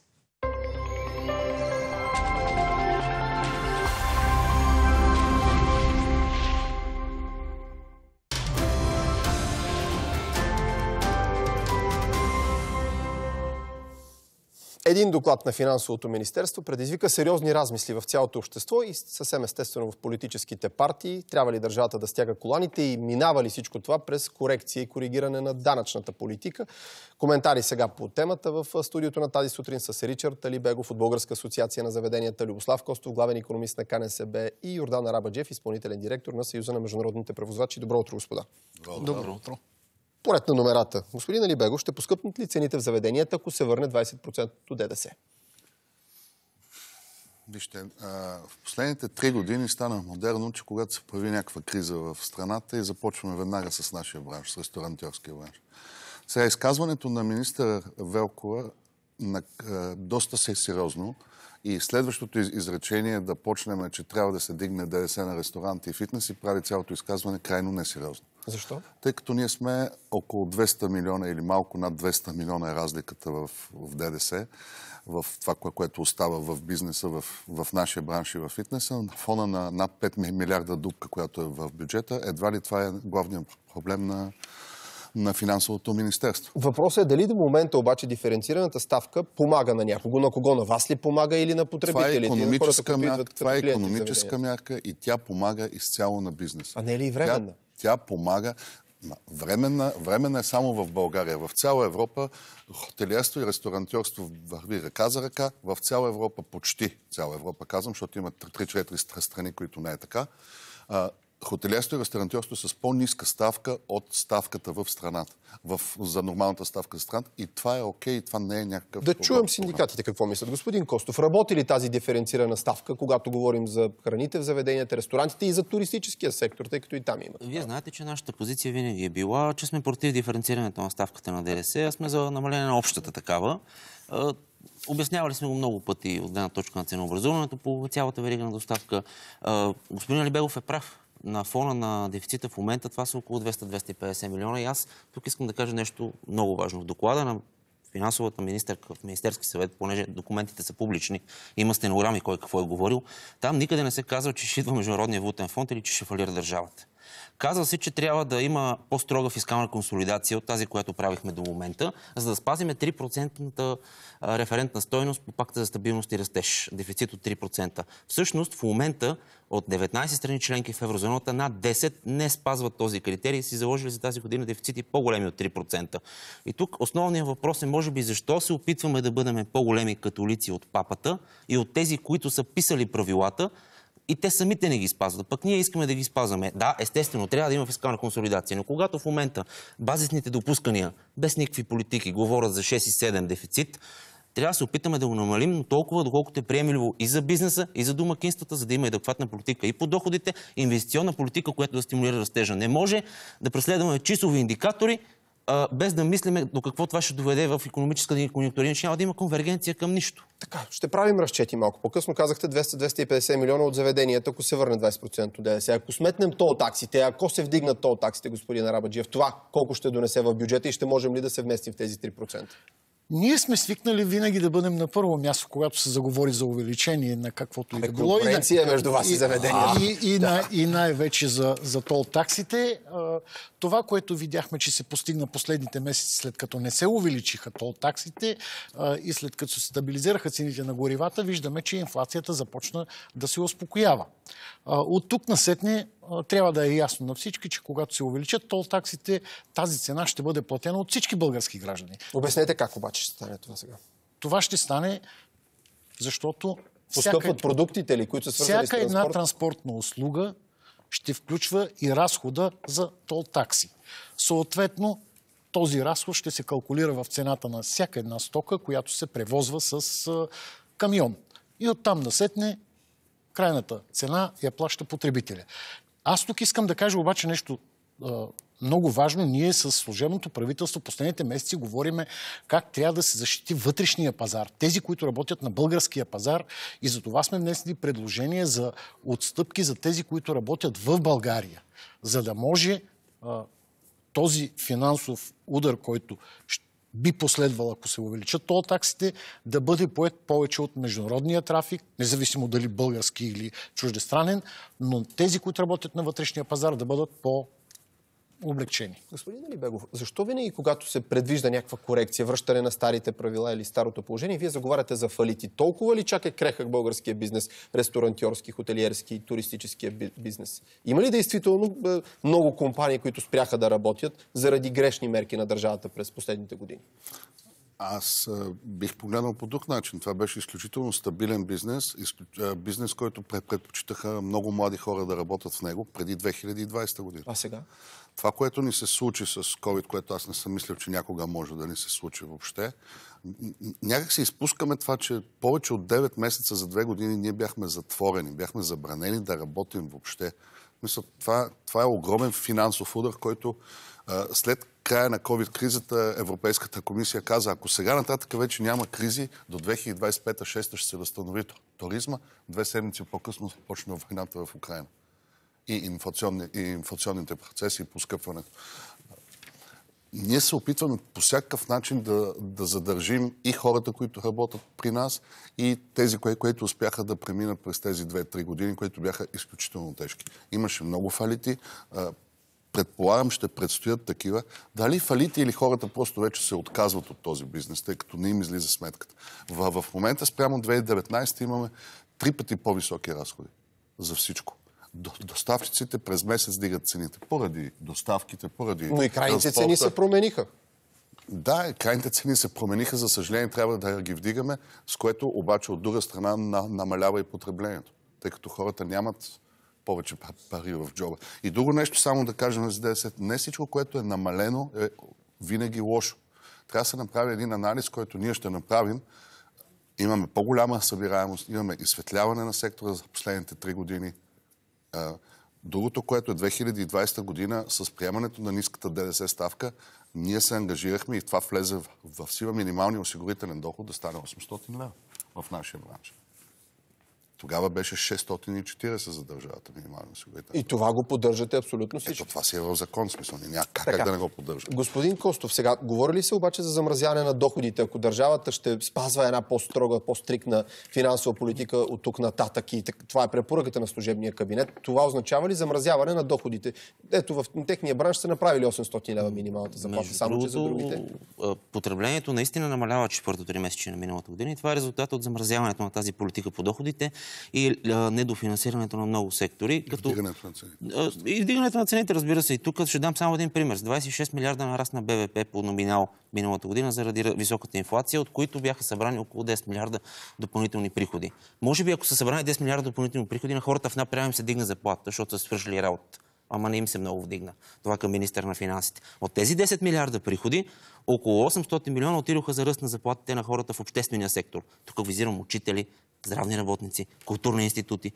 Един доклад на Финансовото министерство предизвика сериозни размисли в цялото общество и съвсем естествено в политическите партии. Трябва ли държавата да стяга коланите и минава ли всичко това през корекция и коригиране на данъчната политика? Коментари сега по темата в студиото на тази сутрин с Ричард Алибегов от Българска асоциация на заведенията, Любослав Костов, главен икономист на КНСБ и Йордан Арабаджиев, изпълнителен директор на Съюза на международните превозвачи. Добро утро, господа. Добро утро. Поред на номерата, господин Алибегов, ще поскъпнат ли цените в заведенията, ако се върне 20% до ДДС? Вижте, в последните 3 години стана модерно, че когато се появи някаква криза в страната и започваме веднага с нашия бранш, с ресторантьорския бранш. Сега изказването на министър Велкова доста сериозно И следващото изречение да почнем, че трябва да се дигне ДДС на ресторанти и фитнес и прави цялото изказване крайно несериозно. Защо? Тъй като ние сме около 200 милиона или малко над 200 милиона е разликата в ДДС, в това, което остава в бизнеса, в нашия бранш и в фитнеса, на фона на над 5 милиарда дупка, която е в бюджета, едва ли това е главният проблем на финансовото министерство. Въпросът е дали до момента обаче диференцираната ставка помага на някого. На кого? На вас ли помага или на потребителите? Това е икономическа мярка и тя помага изцяло на бизнеса. А не е ли и временна? Тя помага. Временна е само в България. В цяла Европа хотелиерство и ресторантьорство върви ръка за ръка. В цяла Европа, почти цяла Европа казвам, защото има 3-4 страни, които не е така. Хотелиерство и ресторантьорство с по-ниска ставка от ставката в страната. За нормалната ставка за страната. И това е окей, и това не е някакъв... Да чуем синдикатите какво мислят. Господин Костов, работи ли тази диференцирана ставка, когато говорим за храните в заведенията, ресторантите и за туристическия сектор, тъй като и там има? Вие знаете, че нашата позиция винаги е била, че сме против диференцирането на ставката на ДДС, а сме за намаление на общата такава. Обяснявали сме го много пъти от гледна точка на ценообразуването по цялата верига на доставка. Господин Алибегов е прав. На фона на дефицита в момента това са около 200-250 милиона. И аз тук искам да кажа нещо много важно. В доклада на финансовата министърка в Министерски съвет, понеже документите са публични, има стенограми кой какво е говорил, там никъде не се казва, че ще идва Международния валутен фонд или че ще фалира държавата. Казва се, че трябва да има по-строга фискална консолидация от тази, която правихме до момента, за да спазиме 3% референтна стойност по пакта за стабилност и растеж. Дефицит от 3%. Всъщност, в момента от 19 страни членки в еврозоната над 10 не спазват този критерий и си заложили за тази година дефицити по-големи от 3%. И тук основният въпрос е, може би, защо се опитваме да бъдем по-големи католици от папата и от тези, които са писали правилата, и те самите не ги спазват. Пък ние искаме да ги спазваме. Да, естествено, трябва да има фискална консолидация, но когато в момента базисните допускания, без никакви политики, говорят за 6 и 7 дефицит, трябва да се опитаме да го намалим, но толкова, доколкото е приемливо и за бизнеса, и за домакинствата, за да има и адекватна политика и по доходите, инвестиционна политика, която да стимулира растежа. Не може да преследваме числови индикатори, без да мислиме до какво това ще доведе в икономическата конюнктура, иначе няма да има конвергенция към нищо. Така, ще правим разчети малко по-късно. Казахте 200-250 милиона от заведенията, ако се върне 20% от ДДС. Ако сметнем тол таксите, ако се вдигнат тол таксите, господин Арабаджиев, това колко ще донесе в бюджета и ще можем ли да се вместим в тези 3%? Ние сме свикнали винаги да бъдем на първо място, когато се заговори за увеличение на каквото и да било. Конкуренция между вас и заведенията. И най-вече за тол таксите. Това, което видяхме, че се постигна последните месеци, след като не се увеличиха тол таксите и след като се стабилизираха цените на горивата, виждаме, че инфлацията започна да се успокоява. От тук насетне трябва да е ясно на всички, че когато се увеличат тол таксите, тази цена ще бъде платена от всички български граждани. Обяснете как обаче ще стане това сега. Това ще стане, защото постъпват продуктите ли, които са свързани с транспорт? Всяка една транспортна услуга ще включва и разхода за тол такси. Съответно, този разход ще се калкулира в цената на всяка една стока, която се превозва с камион. И оттам насетне крайната цена я плаща потребителя. Аз тук искам да кажа обаче нещо много важно. Ние с служебното правителство последните месеци говориме как трябва да се защити вътрешния пазар. Тези, които работят на българския пазар, и за това сме внесли предложение за отстъпки за тези, които работят в България. За да може този финансов удар, който би последвал, ако се увеличат тол таксите, да бъде поет повече от международния трафик, независимо дали български или чуждестранен, но тези, които работят на вътрешния пазар, да бъдат по-облегчени. Господин Алибегов, защо винаги, когато се предвижда някаква корекция, връщане на старите правила или старото положение, вие заговаряте за фалити? Толкова ли чак е крехък българския бизнес, ресторантьорски, хотелиерски и туристическия бизнес? Има ли действително много компании, които спряха да работят заради грешни мерки на държавата през последните години? Аз бих погледнал по друг начин. Това беше изключително стабилен бизнес, бизнес, който предпочитаха много млади хора да работят в него преди 2020 година. А сега? Това, което ни се случи с COVID, което аз не съм мислил, че някога може да ни се случи въобще, някак се изпускаме това, че повече от 9 месеца за 2 години ние бяхме затворени, бяхме забранени да работим въобще. Мисля, това е огромен финансов удар, който След края на COVID-кризата Европейската комисия каза, ако сега нататък вече няма кризи, до 2025-2026 ще се възстанови туризма. 2 седмици по-късно започна войната в Украйна. И инфлационните процеси и поскъпването. Ние се опитваме по всякакъв начин да задържим и хората, които работят при нас, и тези, които успяха да преминат през тези 2-3 години, които бяха изключително тежки. Имаше много фалити. Предполагам, ще предстоят такива. Дали фалити или хората просто вече се отказват от този бизнес, тъй като не им излиза сметката. В момента спрямо 2019 имаме 3 пъти по-високи разходи за всичко. Доставчиците през месец дигат цените. Поради доставките, поради но и крайните цени се промениха. Да, крайните цени се промениха. За съжаление, трябва да ги вдигаме, с което обаче от друга страна намалява и потреблението. Тъй като хората нямат повече пари в джоба. И друго нещо, само да кажем за ДДС. Не всичко, което е намалено, е винаги лошо. Трябва да се направи един анализ, който ние ще направим. Имаме по-голяма събираемост, имаме изсветляване на сектора за последните 3 години. Другото, което е 2020 година, с приемането на ниската ДДС ставка, ние се ангажирахме и това влезе в сила минималния осигурителен доход да стане 800 лева в нашия бранш. Тогава беше 640 за държавата минималния осигурителен. И това го поддържате абсолютно всички. Това си е в закон, смисъл. Няма как да не го поддържа. Господин Костов, сега говори ли се обаче за замразяване на доходите? Ако държавата ще спазва една по-строга, по-стрикна финансова политика от тук нататък и това е препоръката на служебния кабинет, това означава ли замразяване на доходите? Ето, в техния бранш са направили 800 лева минималната заплата, само че за другите. Потреблението наистина намалява четвъртото тримесечие на миналата година и това е резултат от замразяването на тази политика по доходите и недофинансирането на много сектори. И вдигането на цените, разбира се. И тук ще дам само един пример. С 26 милиарда нарасна БВП по номинал миналата година заради високата инфлация, от които бяха събрани около 10 милиарда допълнителни приходи. Може би, ако са събрани 10 милиарда допълнителни приходи, на хората в напрямо им се дигна заплата, защото са свършили работа. Ама не им се много вдигна. Това към министър на финансите. От тези 10 милиарда приходи, около 800 милиона отидоха за ръст на заплатите на хората в обществения сектор. Тук визирам учители, здравни работници, културни институти.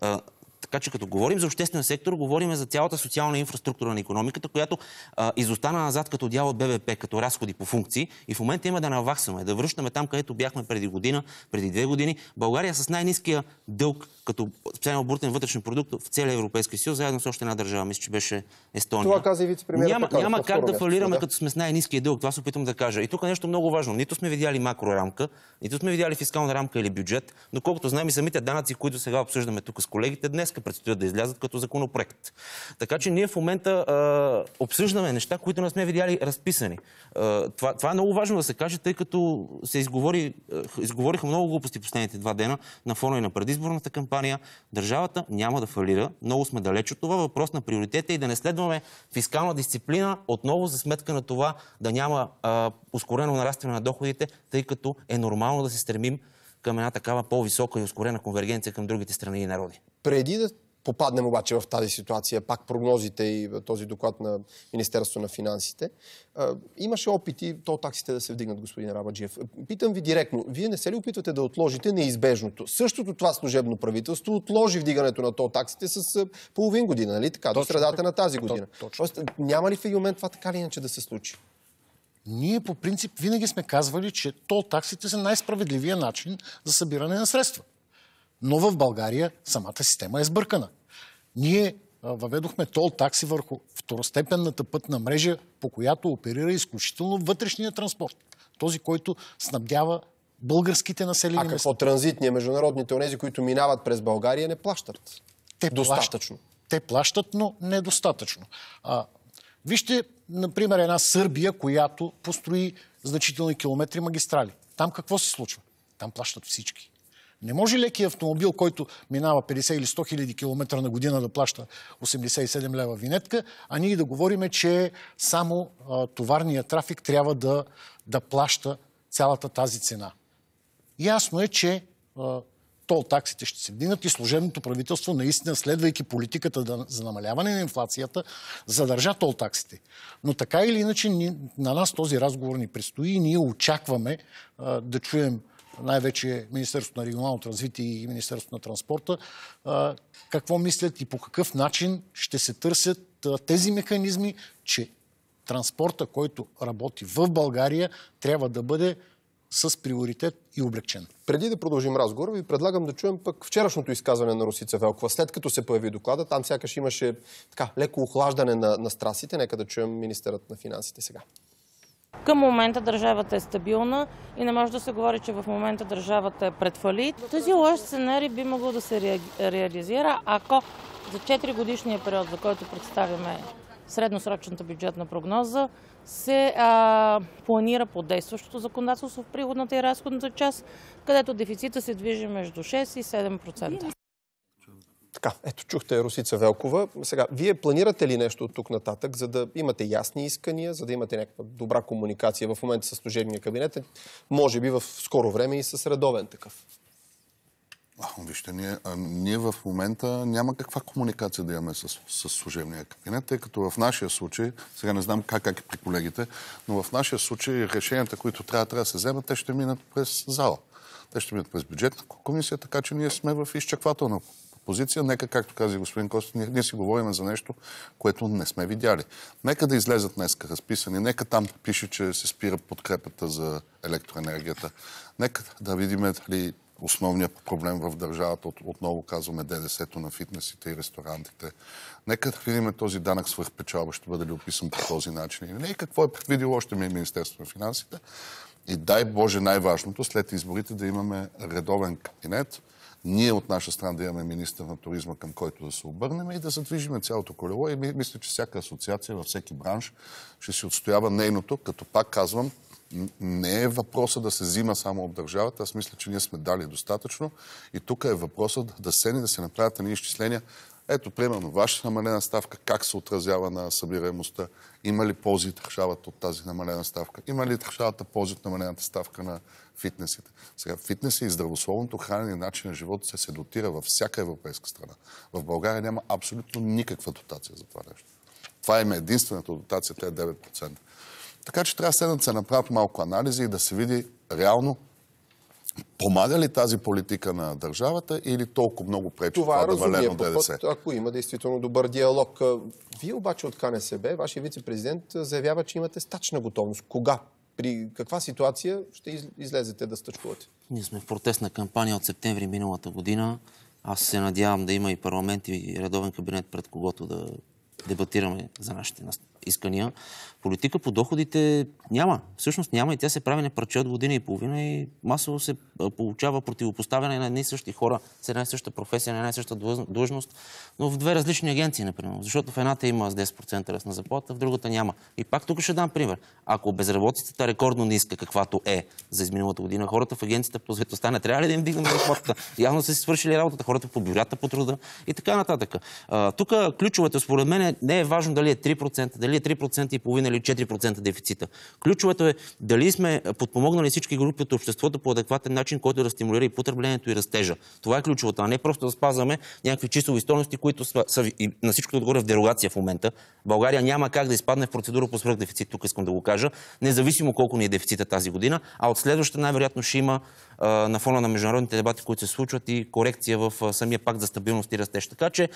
Така че като говорим за обществен сектор, говорим за цялата социална инфраструктура на икономиката, която изостана назад като дял от БВП, като разходи по функции. И в момента има да наваксваме, да връщаме там, където бяхме преди година, преди 2 години. България с най-ниския дълг като специално брутен вътрешен продукт в целия Европейски съюз, заедно с още една държава, мисля, че беше Естония. Това каза и вицепремиерът. Няма как да фалираме, като сме с най-ниския дълг. Това се опитвам да кажа. И тук нещо много важно. Нито сме видяли макрорамка, нито сме видяли фискална рамка или бюджет, но колкото знаем и самите данъци, които сега обсъждаме тук с колегите, днес предстоят да излязат като законопроект. Така че ние в момента обсъждаме неща, които не сме видяли разписани. Това е много важно да се каже, тъй като се изговориха много глупости последните 2 дена на фона и на предизборната кампания. Държавата няма да фалира. Много сме далеч от това. Въпрос на приоритета и да не следваме фискална дисциплина отново за сметка на това да няма ускорено нарастване на доходите, тъй като е нормално да се стремим към една такава по-висока и ускорена конвергенция към другите страни и народи. Преди да попаднем обаче в тази ситуация, пак прогнозите и този доклад на Министерството на финансите, имаше опити тол таксите да се вдигнат, господин Арабаджиев. Питам ви директно, вие не се ли опитвате да отложите неизбежното? Същото това служебно правителство отложи вдигането на тол таксите с половин година, нали така, до средата на тази година. Тоест, няма ли в един момент това така или иначе да се случи? Ние по принцип винаги сме казвали, че тол таксите са най-справедливия начин за събиране на средства. Но в България самата система е сбъркана. Ние въведохме тол такси върху второстепенната пътна мрежа, по която оперира изключително вътрешния транспорт. Този, който снабдява българските населени места. А какво транзитния, международните, онези, които минават през България, не плащат? Достатъчно. Те плащат, но недостатъчно. Вижте, например, една Сърбия, която построи значителни километри магистрали. Там какво се случва? Там плащат всички. Не може леки автомобил, който минава 50 или 100 хиляди километра на година, да плаща 87 лева винетка, а ние да говорим, че само товарният трафик трябва да плаща цялата тази цена. Ясно е, че тол таксите ще се вдигнат и служебното правителство, наистина, следвайки политиката за намаляване на инфлацията, задържа тол таксите. Но така или иначе на нас този разговор ни предстои и ние очакваме да чуем най-вече Министерството на регионалното развитие и Министерството на транспорта, какво мислят и по какъв начин ще се търсят тези механизми, че транспорта, който работи в България, трябва да бъде с приоритет и облегчен. Преди да продължим разговора, ви предлагам да чуем пък вчерашното изказване на Росица Велкова. След като се появи доклада, там сякаш имаше така леко охлаждане на страстите. Нека да чуем министърът на финансите сега. Към момента държавата е стабилна и не може да се говори, че в момента държавата е пред фалит. Този лош сценарий би могло да се реализира, ако за 4 годишния период, за който представяме средносрочната бюджетна прогноза, се планира по действащото законодателство в приходната и разходната част, където дефицита се движи между 6 и 7%. Така, ето чухте Росица Велкова. Сега, вие планирате ли нещо от тук нататък, за да имате ясни искания, за да имате някаква добра комуникация в момента с служебния кабинет, може би в скоро време и с редовен такъв? Вижте, ние в момента няма каква комуникация да имаме с служебния кабинет, тъй като в нашия случай, сега не знам как е при колегите, но в нашия случай решенията, които трябва да се вземат, те ще минат през зала. Те ще минат през бюджетна комисия, така че ние сме в изчаквателна позиция. Нека, както каза господин Костов, ние си говорим за нещо, което не сме видяли. Нека да излезат днеска разписани, нека там пише, че се спира подкрепата за електроенергията. Нека да видим дали основният проблем в държавата, отново казваме ДДС-то на фитнесите и ресторантите. Нека да видим този данък свръхпечалба, ще бъде ли описан по този начин или не. И какво е предвидило още Министерството на финансите. И дай Боже най-важното, след изборите да имаме редовен кабинет, ние от наша страна да имаме министър на туризма, към който да се обърнем и да задвижим цялото колело. И мисля, че всяка асоциация във всеки бранш ще си отстоява нейното, като пак казвам, не е въпросът да се взима само от държавата. Аз мисля, че ние сме дали достатъчно. И тук е въпросът да се направят едни изчисления. Ето, примерно, вашата намалена ставка, как се отразява на събираемостта? Има ли ползи държавата от тази намалена ставка? Има ли държавата ползи от намалената ставка на фитнесите? Сега, фитнеси и здравословното хранене и начин на живота се дотира във всяка европейска страна. В България няма абсолютно никаква дотация за това нещо. Това има единствената дотация, тя е 9%. Така че трябва да се направят малко анализи и да се види реално помага ли тази политика на държавата или толкова много пречи това намалено ДДС? Ако има действително добър диалог. Вие обаче от КНСБ, вашия вице-президент заявява, че имате стачна готовност. Кога? При каква ситуация ще излезете да стачкувате? Ние сме в протестна кампания от септември миналата година. Аз се надявам да има и парламент и редовен кабинет, пред когото да дебатираме за нашите искания. Политика по доходите няма. Всъщност няма и тя се прави на парче от година и половина и масово се получава противопоставяне на едни и същи хора с една и съща професия, на една и съща длъжност, но в две различни агенции, например. Защото в едната има с 10% ръст на заплата, в другата няма. И пак тук ще дам пример. Ако безработицата е рекордно ниска, каквато е за изминалата година, хората в агенцията по заетостта не трябва ли да им вдигнем заплатата? Явно са си свършили работата, хората по бюрата по труда и така нататък. Тук ключовете, според мен, не е важно дали е 3%, дали е 3% и половина или 4% дефицита. Ключовето е дали сме подпомогнали всички групи от обществото по адекватен начин, който да стимулира и потреблението и растежа. Това е ключовото, а не просто да спазваме някакви числови стойности, които са и на всичкото отгоре в дерогация в момента. България няма как да изпадне в процедура по свръхдефицит, тук искам да го кажа, независимо колко ни е дефицита тази година, а от следващата най-вероятно ще има на фона на международните дебати, които се случват и корекция в самия пакт за стабилност и растеж. Така че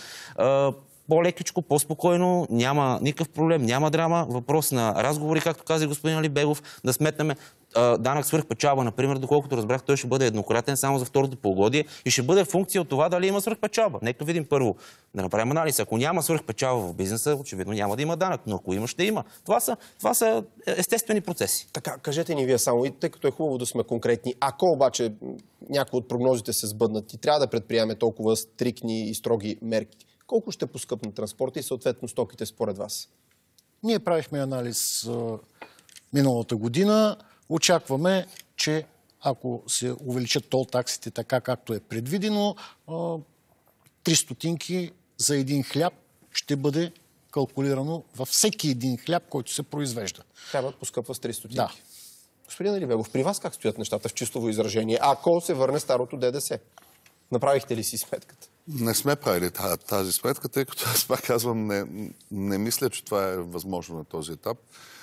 по-лекичко, по-спокойно, няма никакъв проблем, няма драма. Въпрос на разговори, както каза господин Алибегов, да сметнем данък свръхпечалба, например, доколкото разбрах, той ще бъде еднократен само за второто полугодие и ще бъде функция от това дали има свръхпечалба. Нека видим първо да направим анализ. Ако няма свръхпечалба в бизнеса, очевидно няма да има данък, но ако има, ще има. Това са естествени процеси. Така, кажете ни вие само, и тъй като е хубаво да сме конкретни, ако обаче някои от прогнозите се сбъднат и трябва да предприеме толкова стрикни и строги мерки, колко ще поскъпнат транспорта и съответно стоките според вас? Ние правихме анализ миналата година. Очакваме, че ако се увеличат тол таксите така, както е предвидено, 3 стотинки за един хляб ще бъде калкулирано във всеки един хляб, който се произвежда. Хлябът поскъпва с 3 стотинки. Да. Господин Алибегов, при вас как стоят нещата в числово изражение? Ако се върне старото ДДС? Направихте ли си сметката? Не сме правили тази сметка, тъй като аз пак казвам, не мисля, че това е възможно на този етап.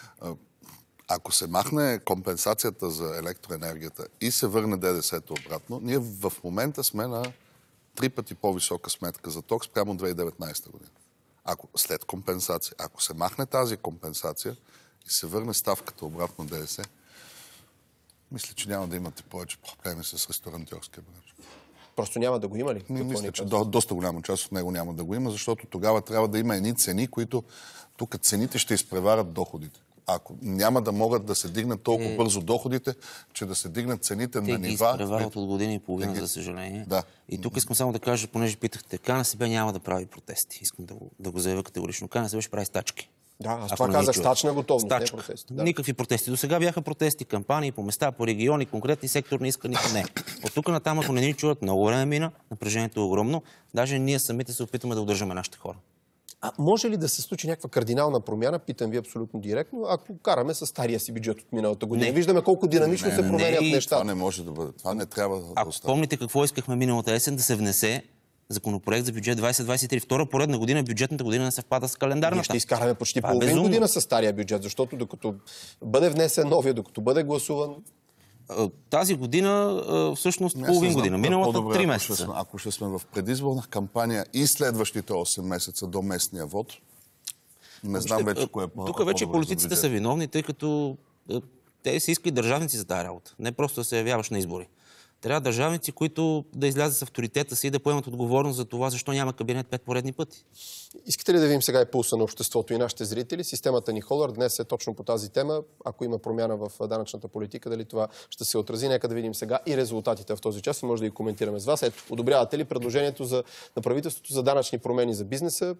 Ако се махне компенсацията за електроенергията и се върне ДДС-то обратно, ние в момента сме на 3 пъти по-висока сметка за ток спрямо 2019 година. след компенсация, ако се махне тази компенсация и се върне ставката обратно ДДС, мисля, че няма да имате повече проблеми с ресторантьорския бранш. Просто няма да го има ли? Мисля, че доста голяма част от него няма да го има, защото тогава трябва да има едни цени, които тук цените ще изпреварят доходите. Ако няма да могат да се дигнат толкова бързо доходите, че да се дигнат цените на нива... Те ги изпреварват от година и половина, за съжаление. Да. И тук искам само да кажа, понеже питахте, КНСБ няма да прави протести. Искам да го заявя категорично. КНСБ ще прави стачки. Да, аз това казах, стачна готовност, не протести. Да. Никакви протести. До сега бяха протести, кампании по места, по региони, конкретни секторни искания. Не. От тук натам, ако не ни чуят, много време мина, напрежението е огромно. Даже ние самите се опитваме да удържаме нашите хора. А може ли да се случи някаква кардинална промяна, питам ви абсолютно директно, ако караме с стария си бюджет от миналата година? Виждаме колко динамично се променят нещата. Това не може да бъде. Това не трябва да Ако помните какво искахме миналата есен, да се внесе законопроект за бюджет 2023. Втора поредна година, бюджетната година не съвпада с календарната. Ние ще изкараме почти половин година с стария бюджет, защото докато бъде внесен новия, докато бъде гласуван... Тази година всъщност половин година. Миналата 3 месеца. Ако ще сме в предизборна кампания и следващите 8 месеца до местния вод, не знам вече кое е по-добре. Тук вече политиците са виновни, тъй като те си искат държавници за тази работа. Не просто да се явяваш на избори. Трябва държавници, които да излязат с авторитета си и да поемат отговорност за това, защо няма кабинет 5 поредни пъти. Искате ли да видим сега и пулса на обществото и нашите зрители? Системата ни Холър днес е точно по тази тема. Ако има промяна в данъчната политика, дали това ще се отрази? Нека да видим сега и резултатите в този час и може да ги коментираме с вас. Ето, одобрявате ли предложението на правителството за данъчни промени за бизнеса?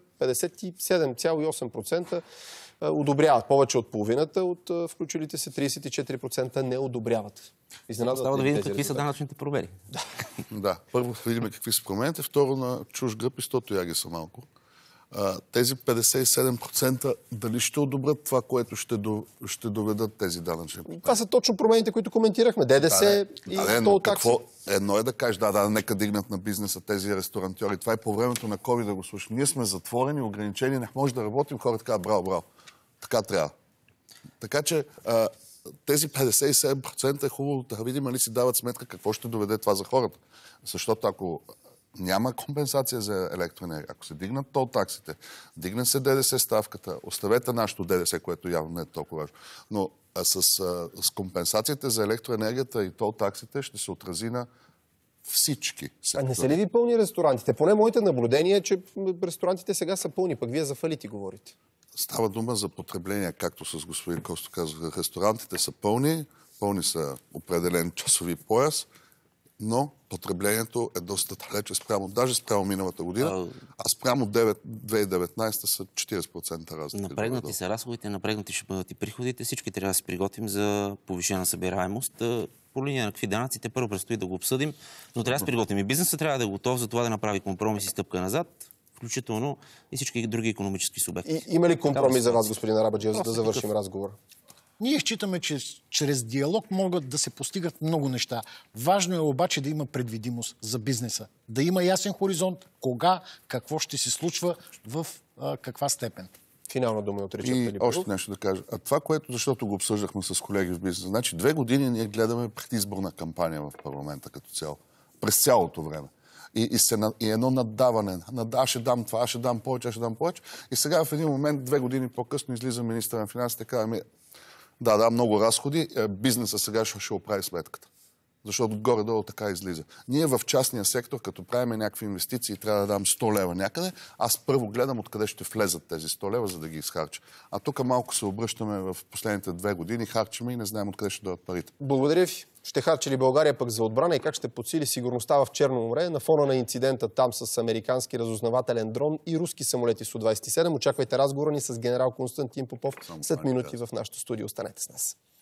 57,8% одобряват. Повече от половината от включилите се 34% не одобряват. Става да видим какви са данъчните промени. Да, първо да видим какви са промените, второ на чуж гръб и 100 яги са малко. Тези 57% дали ще одобрят това, което ще доведат тези данъчни промени? Това са точно промените, които коментирахме. ДДС и тол такси. Едно е да кажеш, нека дигнат на бизнеса тези ресторантьори. Това е по времето на COVID да го слушам. Ние сме затворени, ограничени, не може да работим. Хората казват, браво. Така трябва. Така че тези 57% е хубаво да видим, нали си дават сметка какво ще доведе това за хората. Защото ако няма компенсация за електроенергия, ако се дигнат тол таксите, дигне се ДДС ставката, оставете нашето ДДС, което явно не е толкова важно. Но с компенсациите за електроенергията и тол таксите ще се отрази на всички сектори. Не са ли ви пълни ресторантите? Поне моите наблюдения е, че ресторантите сега са пълни, пък вие за фалити говорите. Става дума за потребление, както с господин Косто казва. Ресторантите са пълни са определен часови пояс, но потреблението е доста далече даже спрямо миналата година, а спрямо 2019 са 40% разлика. Напрегнати са разходите, напрегнати ще бъдат и приходите. Всички трябва да се приготвим за повишена събираемост. По линия на какви данъците първо предстои да го обсъдим, но трябва да се приготвим. И бизнесът трябва да е готов за това да направи компромис и стъпка назад, включително и всички други икономически субекти. Има ли компромис за вас, господин Арабаджиев, за да завършим разговора? Ние считаме, че чрез диалог могат да се постигат много неща. Важно е обаче да има предвидимост за бизнеса. Да има ясен хоризонт, кога, какво ще се случва, в каква степен. Финална дума отричате ли? И още нещо да кажа. Това, което, защото го обсъждахме с колеги в бизнеса, значи 2 години ние гледаме предизборна кампания в парламента като цяло. През цялото време. И едно наддаване. Аз ще дам това, аз ще дам повече, аз ще дам повече. И сега в един момент, 2 години по-късно, излиза министър на финансите и казва, да, много разходи, бизнеса сега ще оправи сметката. Защото горе-долу така излиза. Ние в частния сектор, като правим някакви инвестиции, трябва да дам 100 лева някъде, аз първо гледам откъде ще влезат тези 100 лева, за да ги изхарча. А тук малко се обръщаме в последните 2 години, харчиме и не знаем откъде ще дойдат парите. Благодаря ви. Ще харчи ли България пък за отбрана и как ще подсили сигурността в Черно море на фона на инцидента там с американски разузнавателен дрон и руски самолети Су-27? Очаквайте разговора ни с генерал Константин Попов след минути в нашото студио. Останете с нас.